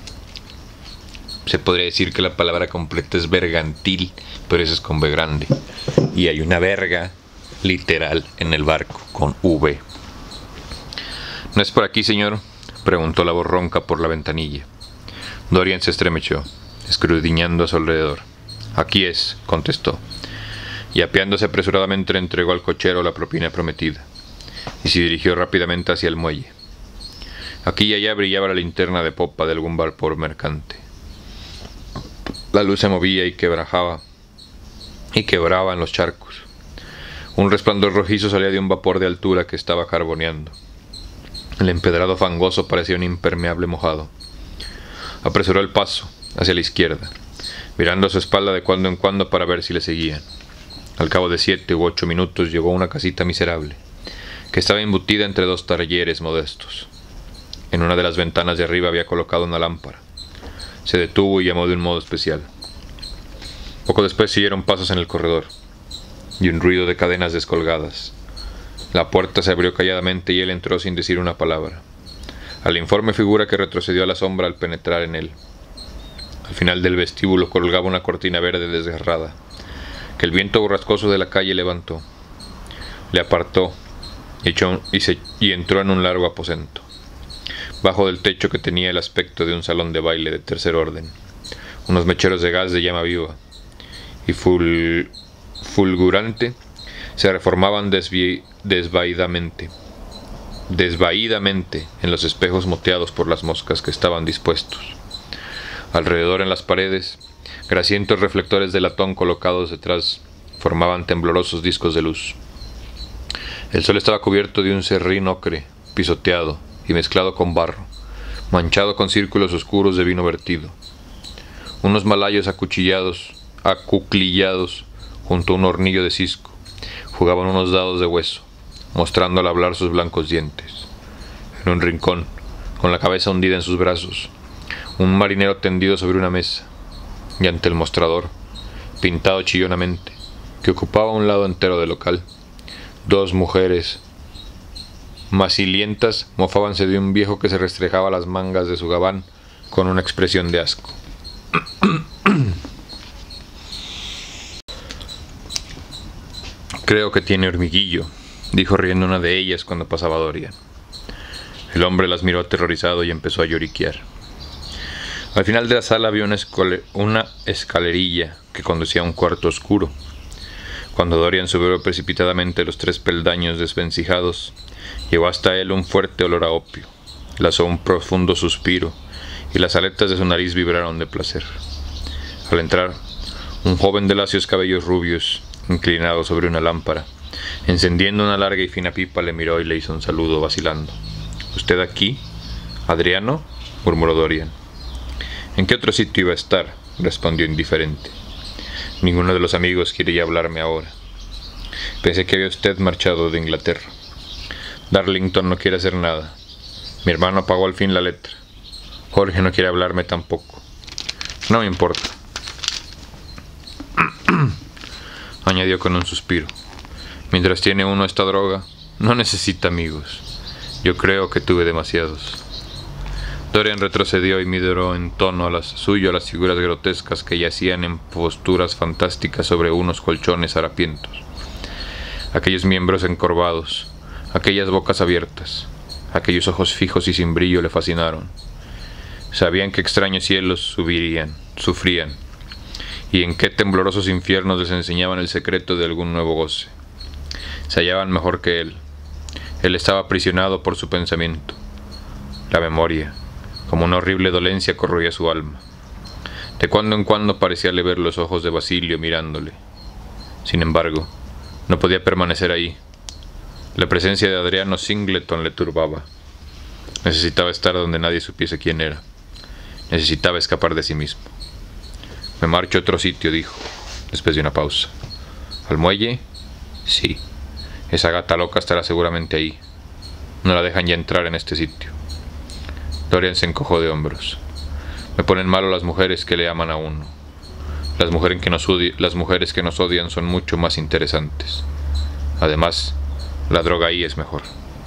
[SPEAKER 1] Se podría decir que la palabra completa es vergantil, pero eso es con V grande. Y hay una verga literal en el barco, con V. ¿No es por aquí, señor?, preguntó la voz ronca por la ventanilla. Dorian se estremeció, escudriñando a su alrededor. Aquí es, contestó, y apeándose apresuradamente le entregó al cochero la propina prometida, y se dirigió rápidamente hacia el muelle. Aquí y allá brillaba la linterna de popa de algún vapor mercante. La luz se movía y quebraba en los charcos. Un resplandor rojizo salía de un vapor de altura que estaba carboneando. El empedrado fangoso parecía un impermeable mojado. Apresuró el paso hacia la izquierda, mirando a su espalda de cuando en cuando para ver si le seguían. Al cabo de 7 u 8 minutos llegó a una casita miserable, que estaba embutida entre 2 talleres modestos. En una de las ventanas de arriba había colocado una lámpara. Se detuvo y llamó de un modo especial. Poco después siguieron pasos en el corredor. y un ruido de cadenas descolgadas. La puerta se abrió calladamente y él entró sin decir una palabra. A la informe figura que retrocedió a la sombra al penetrar en él. Al final del vestíbulo colgaba una cortina verde desgarrada, que el viento borrascoso de la calle levantó. Le apartó y entró en un largo aposento, bajo del techo que tenía el aspecto de un salón de baile de tercer orden. Unos mecheros de gas de llama viva y fulgurante se reformaban desvaídamente en los espejos moteados por las moscas que estaban dispuestos. Alrededor en las paredes, grasientos reflectores de latón colocados detrás formaban temblorosos discos de luz. El sol estaba cubierto de un serrín ocre, pisoteado y mezclado con barro, manchado con círculos oscuros de vino vertido. Unos malayos acuclillados junto a un hornillo de cisco jugaban unos dados de hueso, mostrando al hablar sus blancos dientes. En un rincón, con la cabeza hundida en sus brazos, un marinero tendido sobre una mesa, y ante el mostrador, pintado chillonamente, que ocupaba un lado entero del local, dos mujeres macilientas mofábanse de un viejo que se restrejaba las mangas de su gabán con una expresión de asco. Creo que tiene hormiguillo, dijo riendo una de ellas cuando pasaba Dorian. El hombre las miró aterrorizado y empezó a lloriquear. Al final de la sala había una escalerilla que conducía a un cuarto oscuro. Cuando Dorian subió precipitadamente los 3 peldaños desvencijados, llegó hasta él un fuerte olor a opio. Lanzó un profundo suspiro y las aletas de su nariz vibraron de placer. Al entrar, un joven de lacios cabellos rubios, inclinado sobre una lámpara, encendiendo una larga y fina pipa, le miró y le hizo un saludo vacilando. —¿Usted aquí, Adriano? —murmuró Dorian. —¿En qué otro sitio iba a estar? —respondió indiferente. Ninguno de los amigos quiere ya hablarme ahora. Pensé que había usted marchado de Inglaterra. Darlington no quiere hacer nada. Mi hermano pagó al fin la letra. Jorge no quiere hablarme tampoco. No me importa, añadió con un suspiro. Mientras tiene uno esta droga, no necesita amigos. Yo creo que tuve demasiados. Dorian retrocedió y miró en tono suyo a las figuras grotescas que yacían en posturas fantásticas sobre unos colchones harapientos. Aquellos miembros encorvados, aquellas bocas abiertas, aquellos ojos fijos y sin brillo le fascinaron. Sabían que extraños cielos sufrían, y en qué temblorosos infiernos les enseñaban el secreto de algún nuevo goce. Se hallaban mejor que él. Él estaba aprisionado por su pensamiento. La memoria, como una horrible dolencia, corroía su alma. De cuando en cuando parecíale ver los ojos de Basilio mirándole. Sin embargo, no podía permanecer ahí. La presencia de Adriano Singleton le turbaba. Necesitaba estar donde nadie supiese quién era. Necesitaba escapar de sí mismo. Me marcho a otro sitio, dijo, después de una pausa. ¿Al muelle? Sí. Esa gata loca estará seguramente ahí. No la dejan ya entrar en este sitio. Dorian se encojó de hombros. Me ponen malo las mujeres que le aman a uno. Las mujeres que nos odian son mucho más interesantes. Además, la droga ahí es mejor.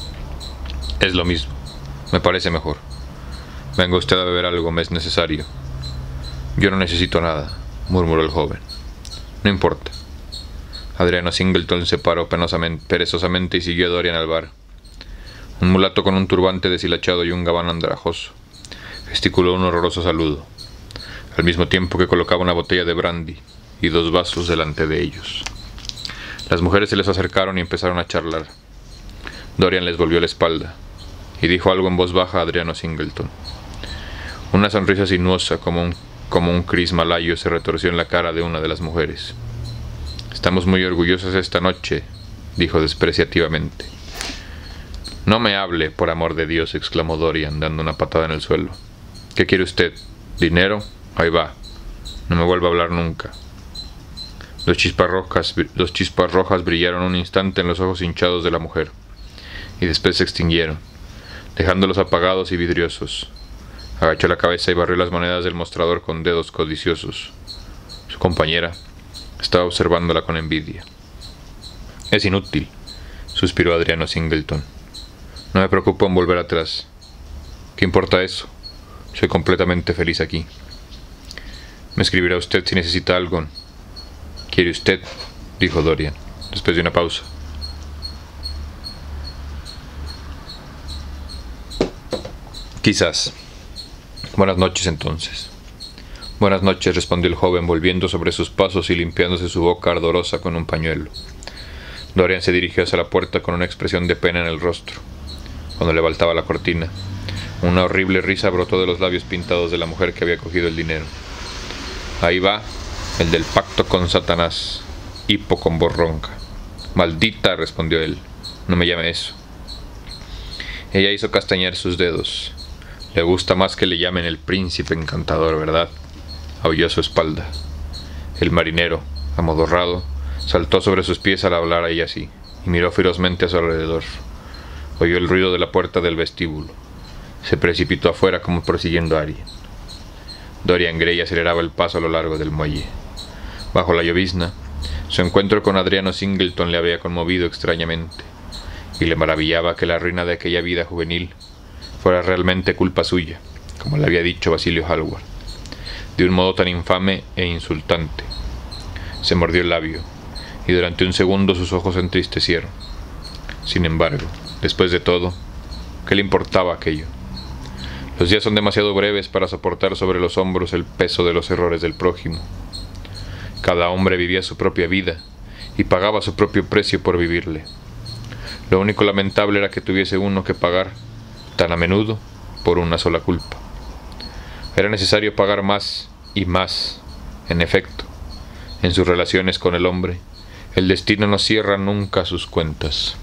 [SPEAKER 1] Es lo mismo. Me parece mejor. Venga usted a beber algo, me es necesario. Yo no necesito nada, murmuró el joven. No importa. Adriano Singleton se paró perezosamente y siguió a Dorian al bar. Un mulato con un turbante deshilachado y un gabán andrajoso gesticuló un horroroso saludo, al mismo tiempo que colocaba una botella de brandy y 2 vasos delante de ellos. Las mujeres se les acercaron y empezaron a charlar. Dorian les volvió la espalda y dijo algo en voz baja a Adriano Singleton. Una sonrisa sinuosa como un cris malayo se retorció en la cara de una de las mujeres. Estamos muy orgullosos esta noche, dijo despreciativamente. No me hable, por amor de Dios, exclamó Dorian, dando una patada en el suelo. ¿Qué quiere usted? ¿Dinero? Ahí va. No me vuelva a hablar nunca. Dos chispas rojas brillaron un instante en los ojos hinchados de la mujer, y después se extinguieron, dejándolos apagados y vidriosos. Agachó la cabeza y barrió las monedas del mostrador con dedos codiciosos. Su compañera estaba observándola con envidia. Es inútil, suspiró Adriano Singleton. No me preocupo en volver atrás. ¿Qué importa eso? Soy completamente feliz aquí. Me escribirá usted si necesita algo. ¿Quiere usted?, dijo Dorian, después de una pausa. Quizás. Buenas noches, entonces. Buenas noches, respondió el joven, volviendo sobre sus pasos y limpiándose su boca ardorosa con un pañuelo. Dorian se dirigió hacia la puerta con una expresión de pena en el rostro. Cuando levantaba la cortina, una horrible risa brotó de los labios pintados de la mujer que había cogido el dinero. Ahí va, el del pacto con Satanás, hipo con voz ronca. Maldita, respondió él, no me llame eso. Ella hizo castañear sus dedos. Le gusta más que le llamen el príncipe encantador, ¿verdad? Aulló a su espalda. El marinero, amodorrado, saltó sobre sus pies al hablar a ella así, y miró ferozmente a su alrededor. Oyó el ruido de la puerta del vestíbulo. Se precipitó afuera como persiguiendo a alguien. Dorian Gray aceleraba el paso a lo largo del muelle. Bajo la llovizna, su encuentro con Adriano Singleton le había conmovido extrañamente, y le maravillaba que la ruina de aquella vida juvenil fuera realmente culpa suya, como le había dicho Basilio Hallward, de un modo tan infame e insultante. Se mordió el labio, y durante un segundo sus ojos se entristecieron. Sin embargo, después de todo, ¿qué le importaba aquello? Los días son demasiado breves para soportar sobre los hombros el peso de los errores del prójimo. Cada hombre vivía su propia vida y pagaba su propio precio por vivirle. Lo único lamentable era que tuviese uno que pagar, tan a menudo, por una sola culpa. Era necesario pagar más y más. En efecto, en sus relaciones con el hombre, el destino no cierra nunca sus cuentas.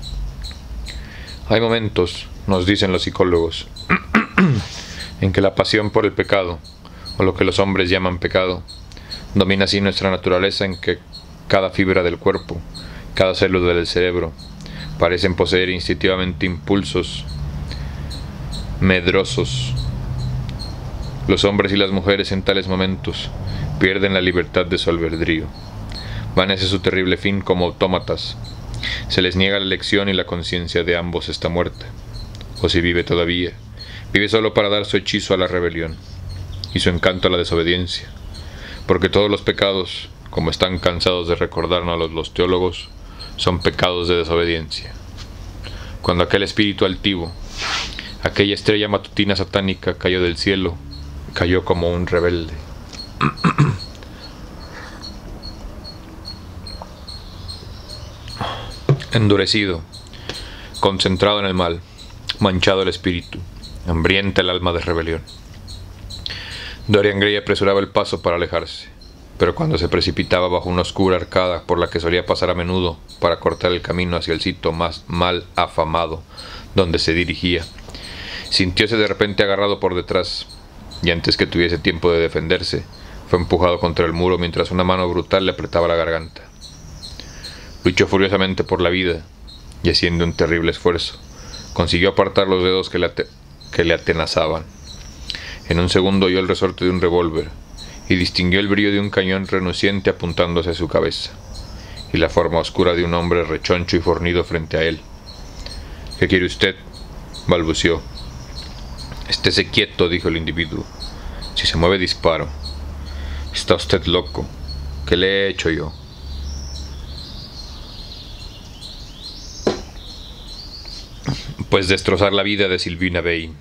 [SPEAKER 1] Hay momentos, nos dicen los psicólogos, en que la pasión por el pecado, o lo que los hombres llaman pecado, domina así nuestra naturaleza, en que cada fibra del cuerpo, cada célula del cerebro, parecen poseer instintivamente impulsos medrosos. Los hombres y las mujeres en tales momentos pierden la libertad de su albedrío. Van hacia su terrible fin como autómatas. Se les niega la elección y la conciencia de ambos está muerta. O si vive todavía, vive solo para dar su hechizo a la rebelión y su encanto a la desobediencia, porque todos los pecados, como están cansados de recordarnos los teólogos, son pecados de desobediencia. Cuando aquel espíritu altivo, aquella estrella matutina satánica cayó del cielo, cayó como un rebelde. Endurecido, concentrado en el mal, manchado el espíritu, hambrienta el alma de rebelión. Dorian Gray apresuraba el paso para alejarse, pero cuando se precipitaba bajo una oscura arcada por la que solía pasar a menudo para cortar el camino hacia el sitio más mal afamado donde se dirigía, sintióse de repente agarrado por detrás, y antes que tuviese tiempo de defenderse, fue empujado contra el muro mientras una mano brutal le apretaba la garganta. Luchó furiosamente por la vida, y haciendo un terrible esfuerzo, consiguió apartar los dedos que le atenazaban. En un segundo oyó el resorte de un revólver, y distinguió el brillo de un cañón reluciente apuntándose a su cabeza, y la forma oscura de un hombre rechoncho y fornido frente a él. «¿Qué quiere usted?», balbuceó. «Estése quieto», dijo el individuo. «Si se mueve, disparo». «Está usted loco. ¿Qué le he hecho yo?». «Pues destrozar la vida de Sibylla Vane»,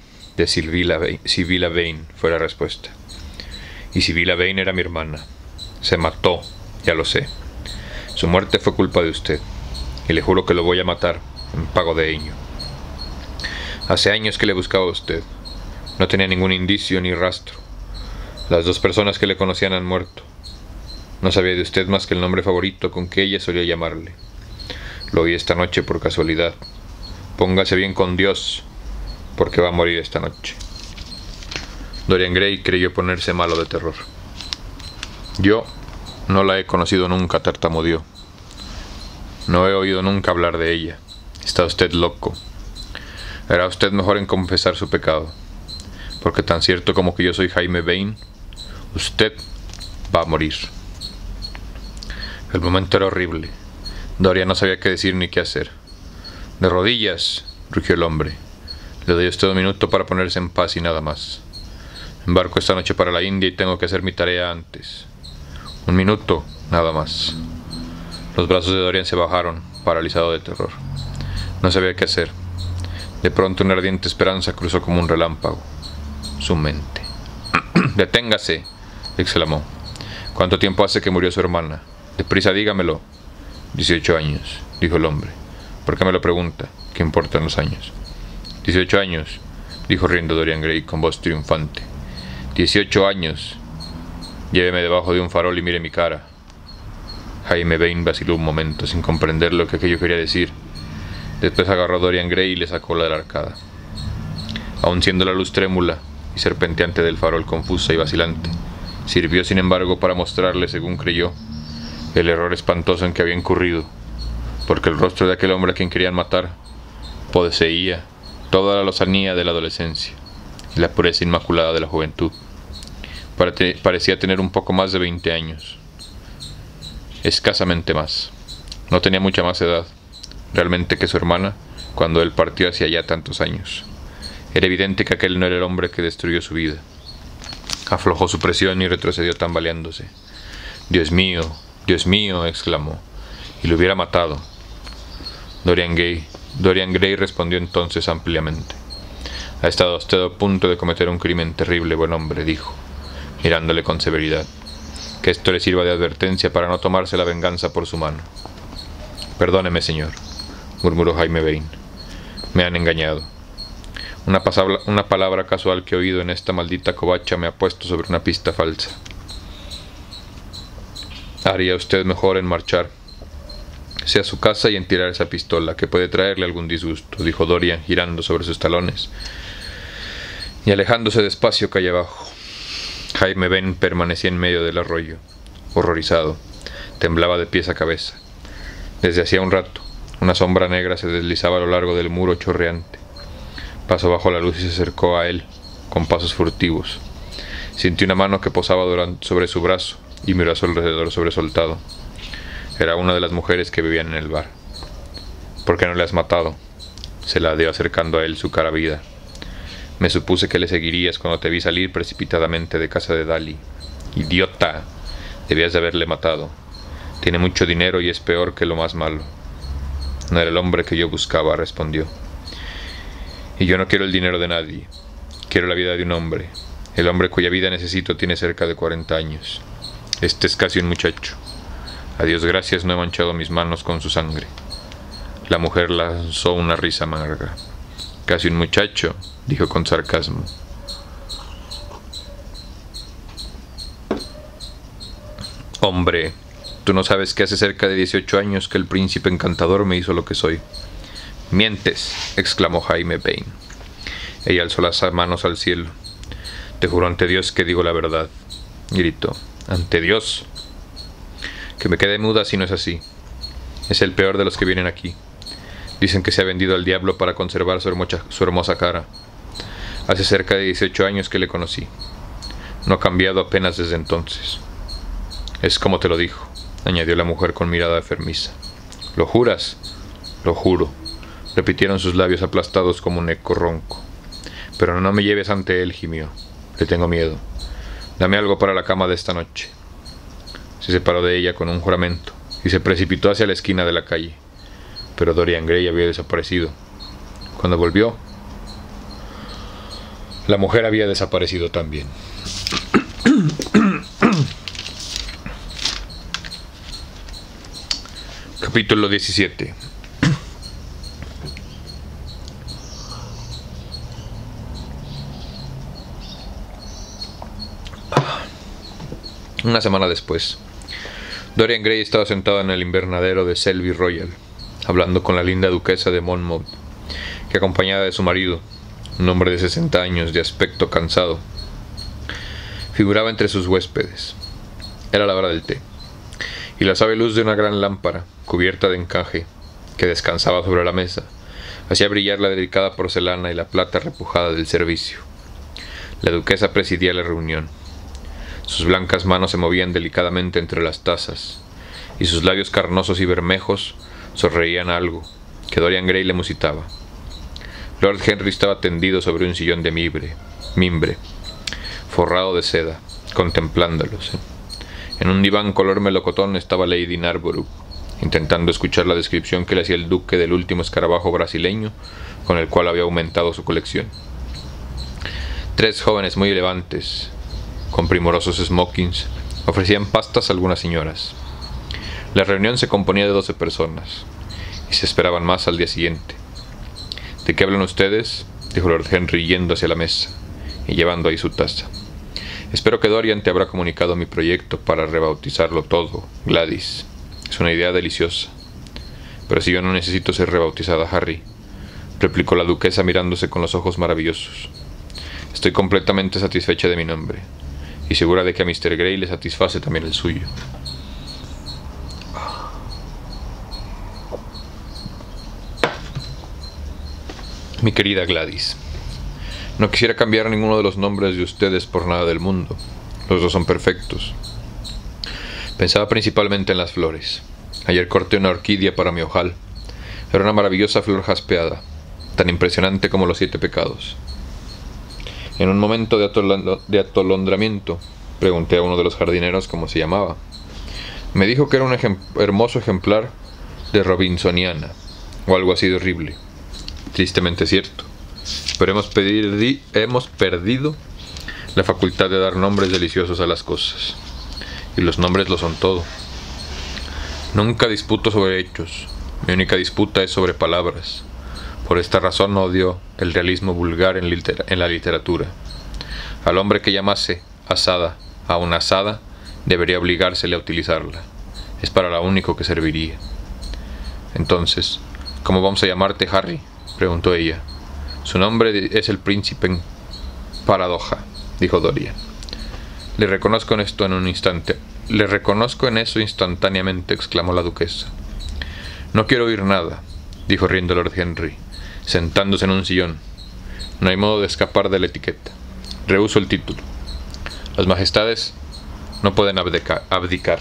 [SPEAKER 1] fue la respuesta. «Y Sibylla Vane era mi hermana. Se mató, ya lo sé. Su muerte fue culpa de usted, y le juro que lo voy a matar en pago de ello. Hace años que le buscaba a usted. No tenía ningún indicio ni rastro. Las dos personas que le conocían han muerto. No sabía de usted más que el nombre favorito con que ella solía llamarle. Lo oí esta noche por casualidad. Póngase bien con Dios, porque va a morir esta noche». Dorian Gray creyó ponerse malo de terror. «Yo no la he conocido nunca», tartamudeó. «No he oído nunca hablar de ella. Está usted loco. Hará usted mejor en confesar su pecado, porque tan cierto como que yo soy Jaime Vane, usted va a morir». El momento era horrible. Dorian no sabía qué decir ni qué hacer. «De rodillas», rugió el hombre. «Le doy a usted un minuto para ponerse en paz y nada más. Embarco esta noche para la India y tengo que hacer mi tarea antes. Un minuto, nada más». Los brazos de Dorian se bajaron, paralizado de terror. No sabía qué hacer. De pronto una ardiente esperanza cruzó como un relámpago su mente. «Deténgase», exclamó. «¿Cuánto tiempo hace que murió su hermana? Deprisa, dígamelo». 18 años, dijo el hombre. «¿Por qué me lo pregunta? ¿Qué importan los años?» 18 años, dijo riendo Dorian Gray con voz triunfante. 18 años. Lléveme debajo de un farol y mire mi cara. Jaime Bain vaciló un momento, sin comprender lo que aquello quería decir. Después agarró a Dorian Gray y le sacó de la arcada. Aun siendo la luz trémula y serpenteante del farol confusa y vacilante, sirvió sin embargo para mostrarle, según creyó, el error espantoso en que había incurrido, porque el rostro de aquel hombre a quien querían matar poseía toda la lozanía de la adolescencia y la pureza inmaculada de la juventud. Parecía tener un poco más de 20 años, escasamente más. No tenía mucha más edad, realmente, que su hermana, cuando él partió hacía ya tantos años. Era evidente que aquel no era el hombre que destruyó su vida. Aflojó su presión y retrocedió tambaleándose. Dios mío», exclamó, «y lo hubiera matado». Dorian Gray respondió entonces ampliamente. «Ha estado usted a punto de cometer un crimen terrible, buen hombre», dijo, mirándole con severidad. «Que esto le sirva de advertencia para no tomarse la venganza por su mano». «Perdóneme, señor», murmuró Jaime Bain. «Me han engañado. Una palabra casual que he oído en esta maldita covacha me ha puesto sobre una pista falsa. Haría usted mejor en marchar a su casa y en tirar esa pistola, que puede traerle algún disgusto», dijo Dorian, girando sobre sus talones y alejándose despacio calle abajo. Jaime Bain permanecía en medio del arroyo, horrorizado. Temblaba de pies a cabeza. Desde hacía un rato, una sombra negra se deslizaba a lo largo del muro chorreante. Pasó bajo la luz y se acercó a él, con pasos furtivos. Sintió una mano que posaba sobre su brazo y miró a su alrededor sobresaltado. Era una de las mujeres que vivían en el bar. «¿Por qué no le has matado?», se la dio acercando a él su cara vida. «Me supuse que le seguirías cuando te vi salir precipitadamente de casa de Dali. ¡Idiota! Debías de haberle matado. Tiene mucho dinero y es peor que lo más malo». «No era el hombre que yo buscaba», respondió. «Y yo no quiero el dinero de nadie. Quiero la vida de un hombre. El hombre cuya vida necesito tiene cerca de 40 años. Este es casi un muchacho. A Dios gracias no he manchado mis manos con su sangre». La mujer lanzó una risa amarga. «Casi un muchacho», dijo con sarcasmo. «Hombre, tú no sabes que hace cerca de 18 años que el príncipe encantador me hizo lo que soy». «Mientes», exclamó Jaime Bain. Ella alzó las manos al cielo. «Te juro ante Dios que digo la verdad», gritó. «¿Ante Dios?» «Que me quede muda si no es así. Es el peor de los que vienen aquí. Dicen que se ha vendido al diablo para conservar su hermosa cara. Hace cerca de 18 años que le conocí. No ha cambiado apenas desde entonces». «Es como te lo dijo», añadió la mujer con mirada enfermiza. «¿Lo juras?» «Lo juro», repitieron sus labios aplastados como un eco ronco. «Pero no me lleves ante él», gimió. «Le tengo miedo. Dame algo para la cama de esta noche». Se separó de ella con un juramento y se precipitó hacia la esquina de la calle. Pero Dorian Gray había desaparecido. Cuando volvió, la mujer había desaparecido también. Capítulo 17. Una semana después, Dorian Gray estaba sentado en el invernadero de Selby Royal, hablando con la linda duquesa de Monmouth, que acompañada de su marido, un hombre de 60 años, de aspecto cansado, figuraba entre sus huéspedes. Era la hora del té, y la suave luz de una gran lámpara, cubierta de encaje, que descansaba sobre la mesa, hacía brillar la delicada porcelana y la plata repujada del servicio. La duquesa presidía la reunión. Sus blancas manos se movían delicadamente entre las tazas, y sus labios carnosos y bermejos sonreían algo, que Dorian Gray le musitaba. Lord Henry estaba tendido sobre un sillón de mimbre, forrado de seda, contemplándolos. En un diván color melocotón estaba Lady Narborough, intentando escuchar la descripción que le hacía el duque del último escarabajo brasileño con el cual había aumentado su colección. 3 jóvenes muy elegantes, con primorosos smokings, ofrecían pastas a algunas señoras. La reunión se componía de 12 personas, y se esperaban más al día siguiente. ¿De qué hablan ustedes?, dijo Lord Henry yendo hacia la mesa y llevando ahí su taza. Espero que Dorian te habrá comunicado mi proyecto para rebautizarlo todo, Gladys. Es una idea deliciosa. Pero si yo no necesito ser rebautizada, Harry, replicó la duquesa mirándose con los ojos maravillosos. Estoy completamente satisfecha de mi nombre, y segura de que a Mr. Gray le satisface también el suyo. Mi querida Gladys, no quisiera cambiar ninguno de los nombres de ustedes por nada del mundo. Los dos son perfectos. Pensaba principalmente en las flores. Ayer corté una orquídea para mi ojal. Era una maravillosa flor jaspeada, tan impresionante como los 7 pecados. En un momento de atolondramiento, pregunté a uno de los jardineros cómo se llamaba. Me dijo que era un hermoso ejemplar de Robinsoniana, o algo así de horrible. Tristemente cierto, pero hemos perdido la facultad de dar nombres deliciosos a las cosas, y los nombres lo son todo. Nunca disputo sobre hechos, mi única disputa es sobre palabras. Por esta razón odio el realismo vulgar en la literatura. Al hombre que llamase asada a una asada, debería obligársele a utilizarla. Es para lo único que serviría. Entonces, ¿cómo vamos a llamarte, Harry?, preguntó ella. Su nombre es el príncipe en paradoja, dijo Dorian. Le reconozco en eso instantáneamente, exclamó la duquesa. No quiero oír nada, dijo riendo Lord Henry, sentándose en un sillón. No hay modo de escapar de la etiqueta. Rehuso el título. Las majestades no pueden abdicar.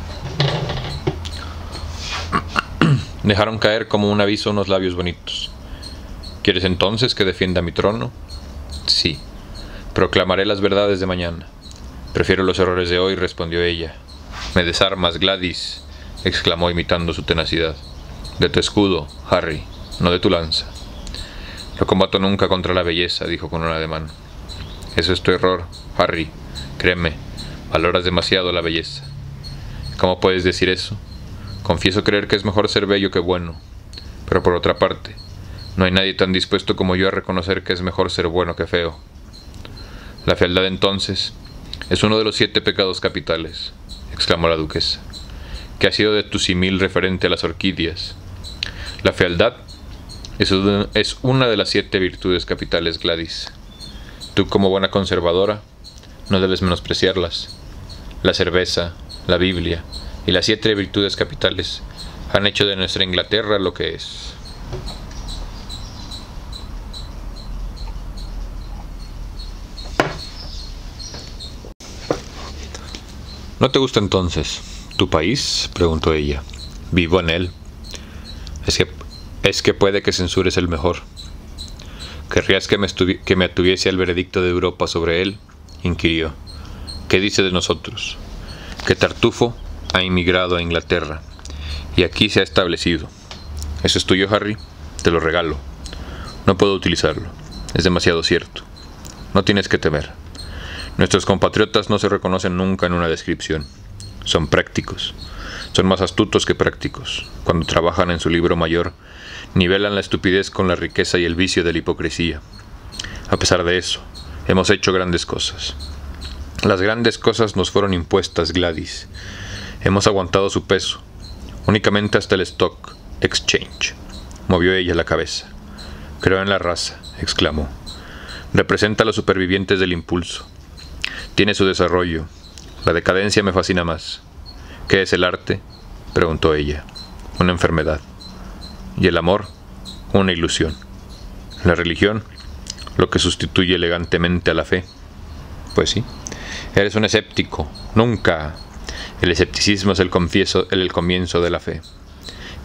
[SPEAKER 1] Dejaron caer como un aviso unos labios bonitos. ¿Quieres entonces que defienda mi trono? Sí. Proclamaré las verdades de mañana. Prefiero los errores de hoy, respondió ella. Me desarmas, Gladys, exclamó imitando su tenacidad. De tu escudo, Harry, no de tu lanza. No combato nunca contra la belleza, dijo con un ademán. Eso es tu error, Harry. Créeme, valoras demasiado la belleza. ¿Cómo puedes decir eso? Confieso creer que es mejor ser bello que bueno. Pero por otra parte, no hay nadie tan dispuesto como yo a reconocer que es mejor ser bueno que feo. La fealdad, entonces, es uno de los 7 pecados capitales, exclamó la duquesa. ¿Qué ha sido de tu símil referente a las orquídeas? La fealdad es una de las 7 virtudes capitales, Gladys. Tú, como buena conservadora, no debes menospreciarlas. La cerveza, la Biblia y las 7 virtudes capitales han hecho de nuestra Inglaterra lo que es. ¿No te gusta entonces tu país?, preguntó ella. Vivo en él. Es que puede que censures el mejor. ¿Querrías que me atuviese al veredicto de Europa sobre él?, inquirió. ¿Qué dice de nosotros? Que Tartufo ha emigrado a Inglaterra y aquí se ha establecido. ¿Eso es tuyo, Harry? Te lo regalo. No puedo utilizarlo. Es demasiado cierto. No tienes que temer. Nuestros compatriotas no se reconocen nunca en una descripción. Son prácticos. Son más astutos que prácticos. Cuando trabajan en su libro mayor, nivelan la estupidez con la riqueza y el vicio de la hipocresía. A pesar de eso, hemos hecho grandes cosas. Las grandes cosas nos fueron impuestas, Gladys. Hemos aguantado su peso, únicamente hasta el Stock Exchange. Movió ella la cabeza. Creo en la raza, exclamó. Representa a los supervivientes del impulso. Tiene su desarrollo. La decadencia me fascina más. ¿Qué es el arte?, preguntó ella. Una enfermedad. Y el amor, una ilusión. La religión, lo que sustituye elegantemente a la fe. Pues sí, eres un escéptico. Nunca. El escepticismo es el comienzo de la fe.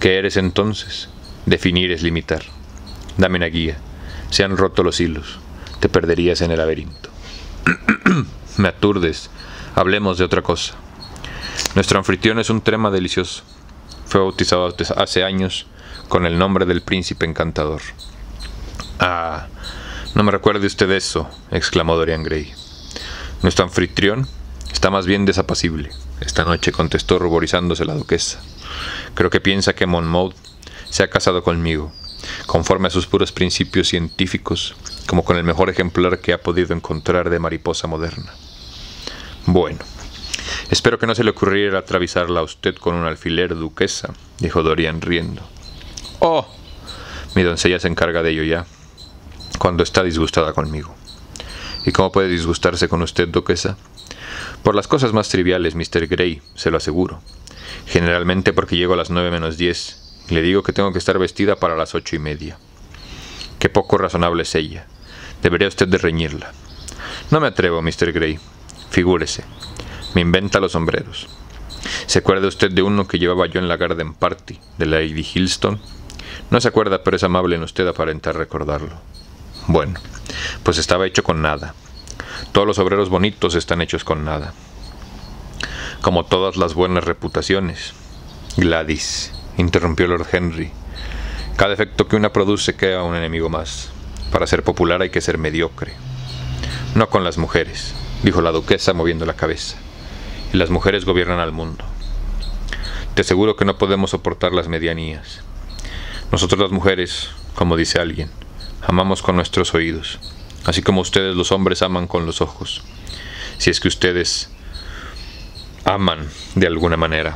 [SPEAKER 1] ¿Qué eres entonces? Definir es limitar. Dame una guía. Se han roto los hilos. Te perderías en el laberinto. Me aturdes. Hablemos de otra cosa. Nuestro anfitrión es un trema delicioso. Fue bautizado hace años con el nombre del príncipe encantador. Ah, no me recuerde usted eso, exclamó Dorian Gray. Nuestro anfitrión está más bien desapacible. Esta noche, contestó ruborizándose la duquesa. Creo que piensa que Monmouth se ha casado conmigo, conforme a sus puros principios científicos, como con el mejor ejemplar que ha podido encontrar de mariposa moderna. Bueno, espero que no se le ocurriera atravesarla a usted con un alfiler, duquesa, dijo Dorian riendo. Oh, mi doncella se encarga de ello ya, cuando está disgustada conmigo. ¿Y cómo puede disgustarse con usted, duquesa? Por las cosas más triviales, Mr. Gray, se lo aseguro. Generalmente porque llego a las 9 menos 10 y le digo que tengo que estar vestida para las 8:30. Qué poco razonable es ella. Debería usted de reñirla. No me atrevo, Mr. Gray. Figúrese, me inventa los sombreros. ¿Se acuerda usted de uno que llevaba yo en la Garden Party de Lady Hilstone? No se acuerda, pero es amable en usted aparentar recordarlo. Bueno, pues estaba hecho con nada. Todos los sombreros bonitos están hechos con nada. Como todas las buenas reputaciones. Gladys, interrumpió Lord Henry. Cada efecto que una produce crea un enemigo más. Para ser popular hay que ser mediocre. No con las mujeres, dijo la duquesa moviendo la cabeza. Y las mujeres gobiernan al mundo. Te aseguro que no podemos soportar las medianías. Nosotros las mujeres, como dice alguien, amamos con nuestros oídos, así como ustedes los hombres aman con los ojos, si es que ustedes aman de alguna manera.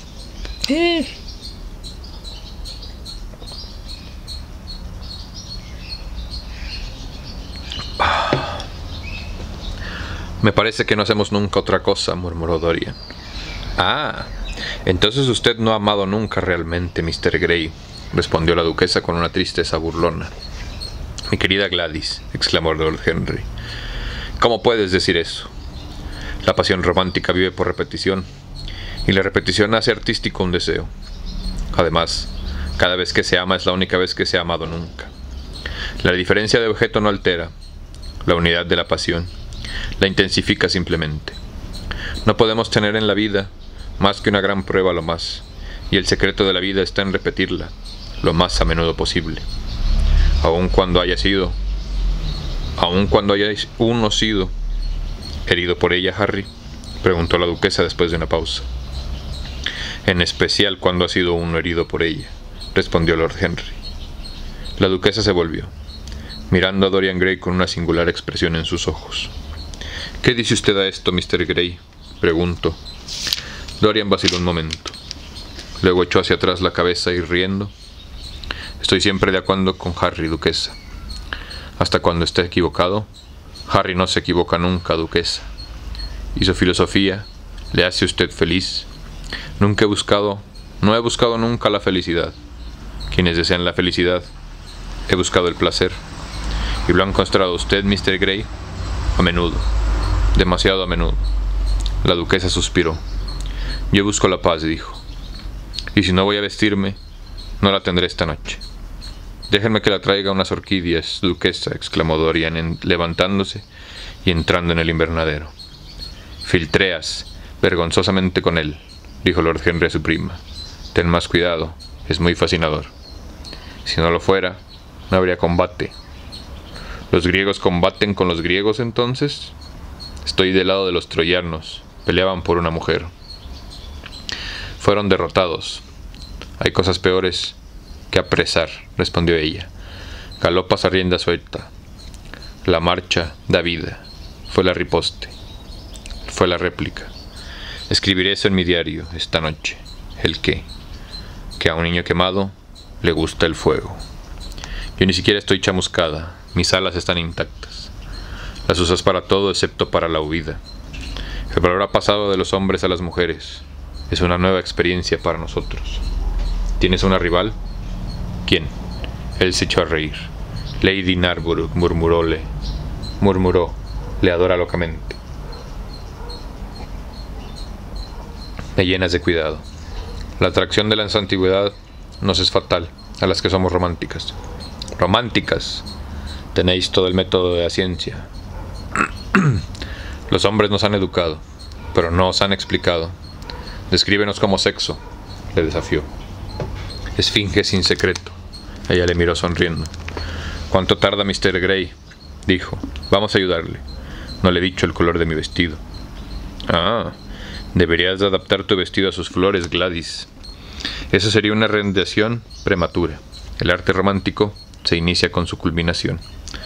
[SPEAKER 1] Me parece que no hacemos nunca otra cosa, murmuró Dorian. Ah, entonces usted no ha amado nunca realmente, Mr. Gray, respondió la duquesa con una tristeza burlona. Mi querida Gladys, exclamó Lord Henry, ¿cómo puedes decir eso? La pasión romántica vive por repetición, y la repetición hace artístico un deseo. Además, cada vez que se ama es la única vez que se ha amado nunca. La diferencia de objeto no altera la unidad de la pasión, la intensifica simplemente. No podemos tener en la vida más que una gran prueba lo más, y el secreto de la vida está en repetirla lo más a menudo posible. Aun cuando haya uno sido herido por ella, Harry, preguntó la duquesa después de una pausa. En especial cuando ha sido uno herido por ella, respondió Lord Henry. La duquesa se volvió, mirando a Dorian Gray con una singular expresión en sus ojos. ¿Qué dice usted a esto, Mr. Gray?, preguntó. Dorian vaciló un momento. Luego echó hacia atrás la cabeza y riendo. Estoy siempre de acuerdo con Harry, duquesa. Hasta cuando esté equivocado, Harry no se equivoca nunca, duquesa. ¿Y su filosofía le hace usted feliz? No he buscado nunca la felicidad. Quienes desean la felicidad, he buscado el placer. ¿Y lo ha encontrado usted, Mr. Gray? A menudo, demasiado a menudo. La duquesa suspiró. Yo busco la paz, dijo. Y si no voy a vestirme, no la tendré esta noche. Déjenme que la traiga unas orquídeas, duquesa, exclamó Dorian levantándose y entrando en el invernadero. Filtreas vergonzosamente con él, dijo Lord Henry a su prima. Ten más cuidado, es muy fascinador. Si no lo fuera, no habría combate. ¿Los griegos combaten con los griegos entonces? Estoy del lado de los troyanos, peleaban por una mujer. Fueron derrotados. Hay cosas peores que apresar, respondió ella. Galopas a rienda suelta. La marcha da vida. Fue la riposte. Fue la réplica. Escribiré eso en mi diario esta noche. ¿El qué? Que a un niño quemado le gusta el fuego. Yo ni siquiera estoy chamuscada. Mis alas están intactas. Las usas para todo excepto para la huida. El valor ha pasado de los hombres a las mujeres. Es una nueva experiencia para nosotros. ¿Tienes una rival? ¿Quién? Él se echó a reír. Lady Narborough, murmuró, le adora locamente. Me llenas de cuidado. La atracción de la antigüedad nos es fatal a las que somos románticas. Románticas, tenéis todo el método de la ciencia. Los hombres nos han educado, pero no os han explicado. Descríbenos como sexo, le desafió. Esfinge sin secreto. Ella le miró sonriendo. ¿Cuánto tarda Mr. Grey?, dijo. Vamos a ayudarle. No le he dicho el color de mi vestido. Ah, deberías de adaptar tu vestido a sus flores, Gladys. Eso sería una rendición prematura. El arte romántico se inicia con su culminación.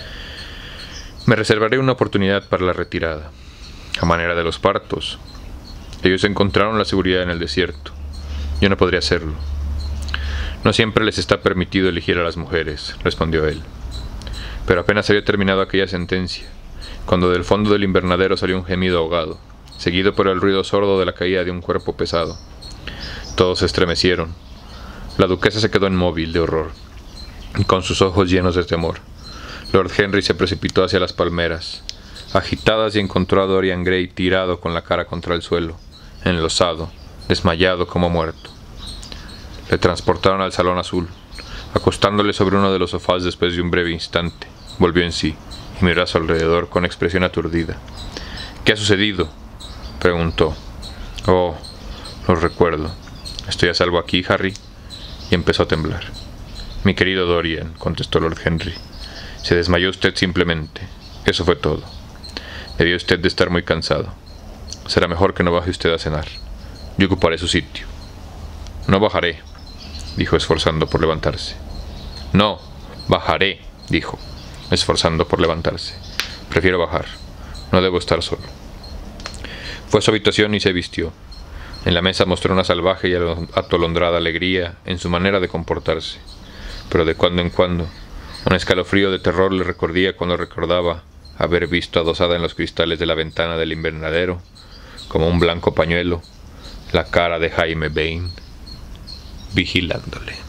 [SPEAKER 1] Me reservaré una oportunidad para la retirada. A manera de los partos. Ellos encontraron la seguridad en el desierto. Yo no podría hacerlo. No siempre les está permitido elegir a las mujeres, respondió él. Pero apenas había terminado aquella sentencia, cuando del fondo del invernadero salió un gemido ahogado, seguido por el ruido sordo de la caída de un cuerpo pesado. Todos se estremecieron. La duquesa se quedó inmóvil de horror, con sus ojos llenos de temor. Lord Henry se precipitó hacia las palmeras, agitadas, y encontró a Dorian Gray tirado con la cara contra el suelo, enlosado, desmayado como muerto. Le transportaron al salón azul, acostándole sobre uno de los sofás. Después de un breve instante, volvió en sí y miró a su alrededor con expresión aturdida. ¿Qué ha sucedido?, preguntó. Oh, lo recuerdo. Estoy a salvo aquí, Harry. Y empezó a temblar. Mi querido Dorian, contestó Lord Henry, se desmayó usted simplemente. Eso fue todo. Debió usted de estar muy cansado. Será mejor que no baje usted a cenar. Yo ocuparé su sitio. No bajaré, dijo, esforzando por levantarse. No, bajaré, dijo, esforzando por levantarse. Prefiero bajar. No debo estar solo. Fue a su habitación y se vistió. En la mesa mostró una salvaje y atolondrada alegría en su manera de comportarse, pero de cuando en cuando un escalofrío de terror le recordía cuando recordaba haber visto adosada en los cristales de la ventana del invernadero, como un blanco pañuelo, la cara de Jaime Vane, vigilándole.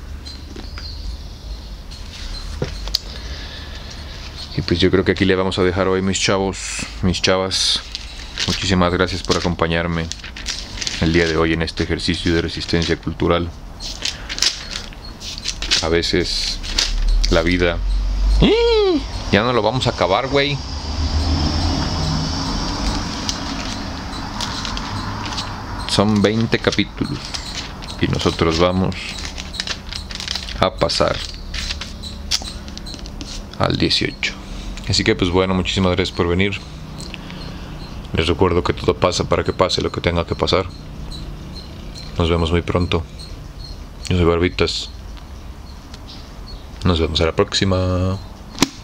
[SPEAKER 1] Y pues yo creo que aquí le vamos a dejar hoy, mis chavos, mis chavas. Muchísimas gracias por acompañarme el día de hoy en este ejercicio de resistencia cultural. A veces la vida... Ya no lo vamos a acabar, güey. Son 20 capítulos y nosotros vamos a pasar al 18. Así que pues bueno, muchísimas gracias por venir. Les recuerdo que todo pasa para que pase lo que tenga que pasar. Nos vemos muy pronto. Yo soy Barbitas. Nos vemos a la próxima.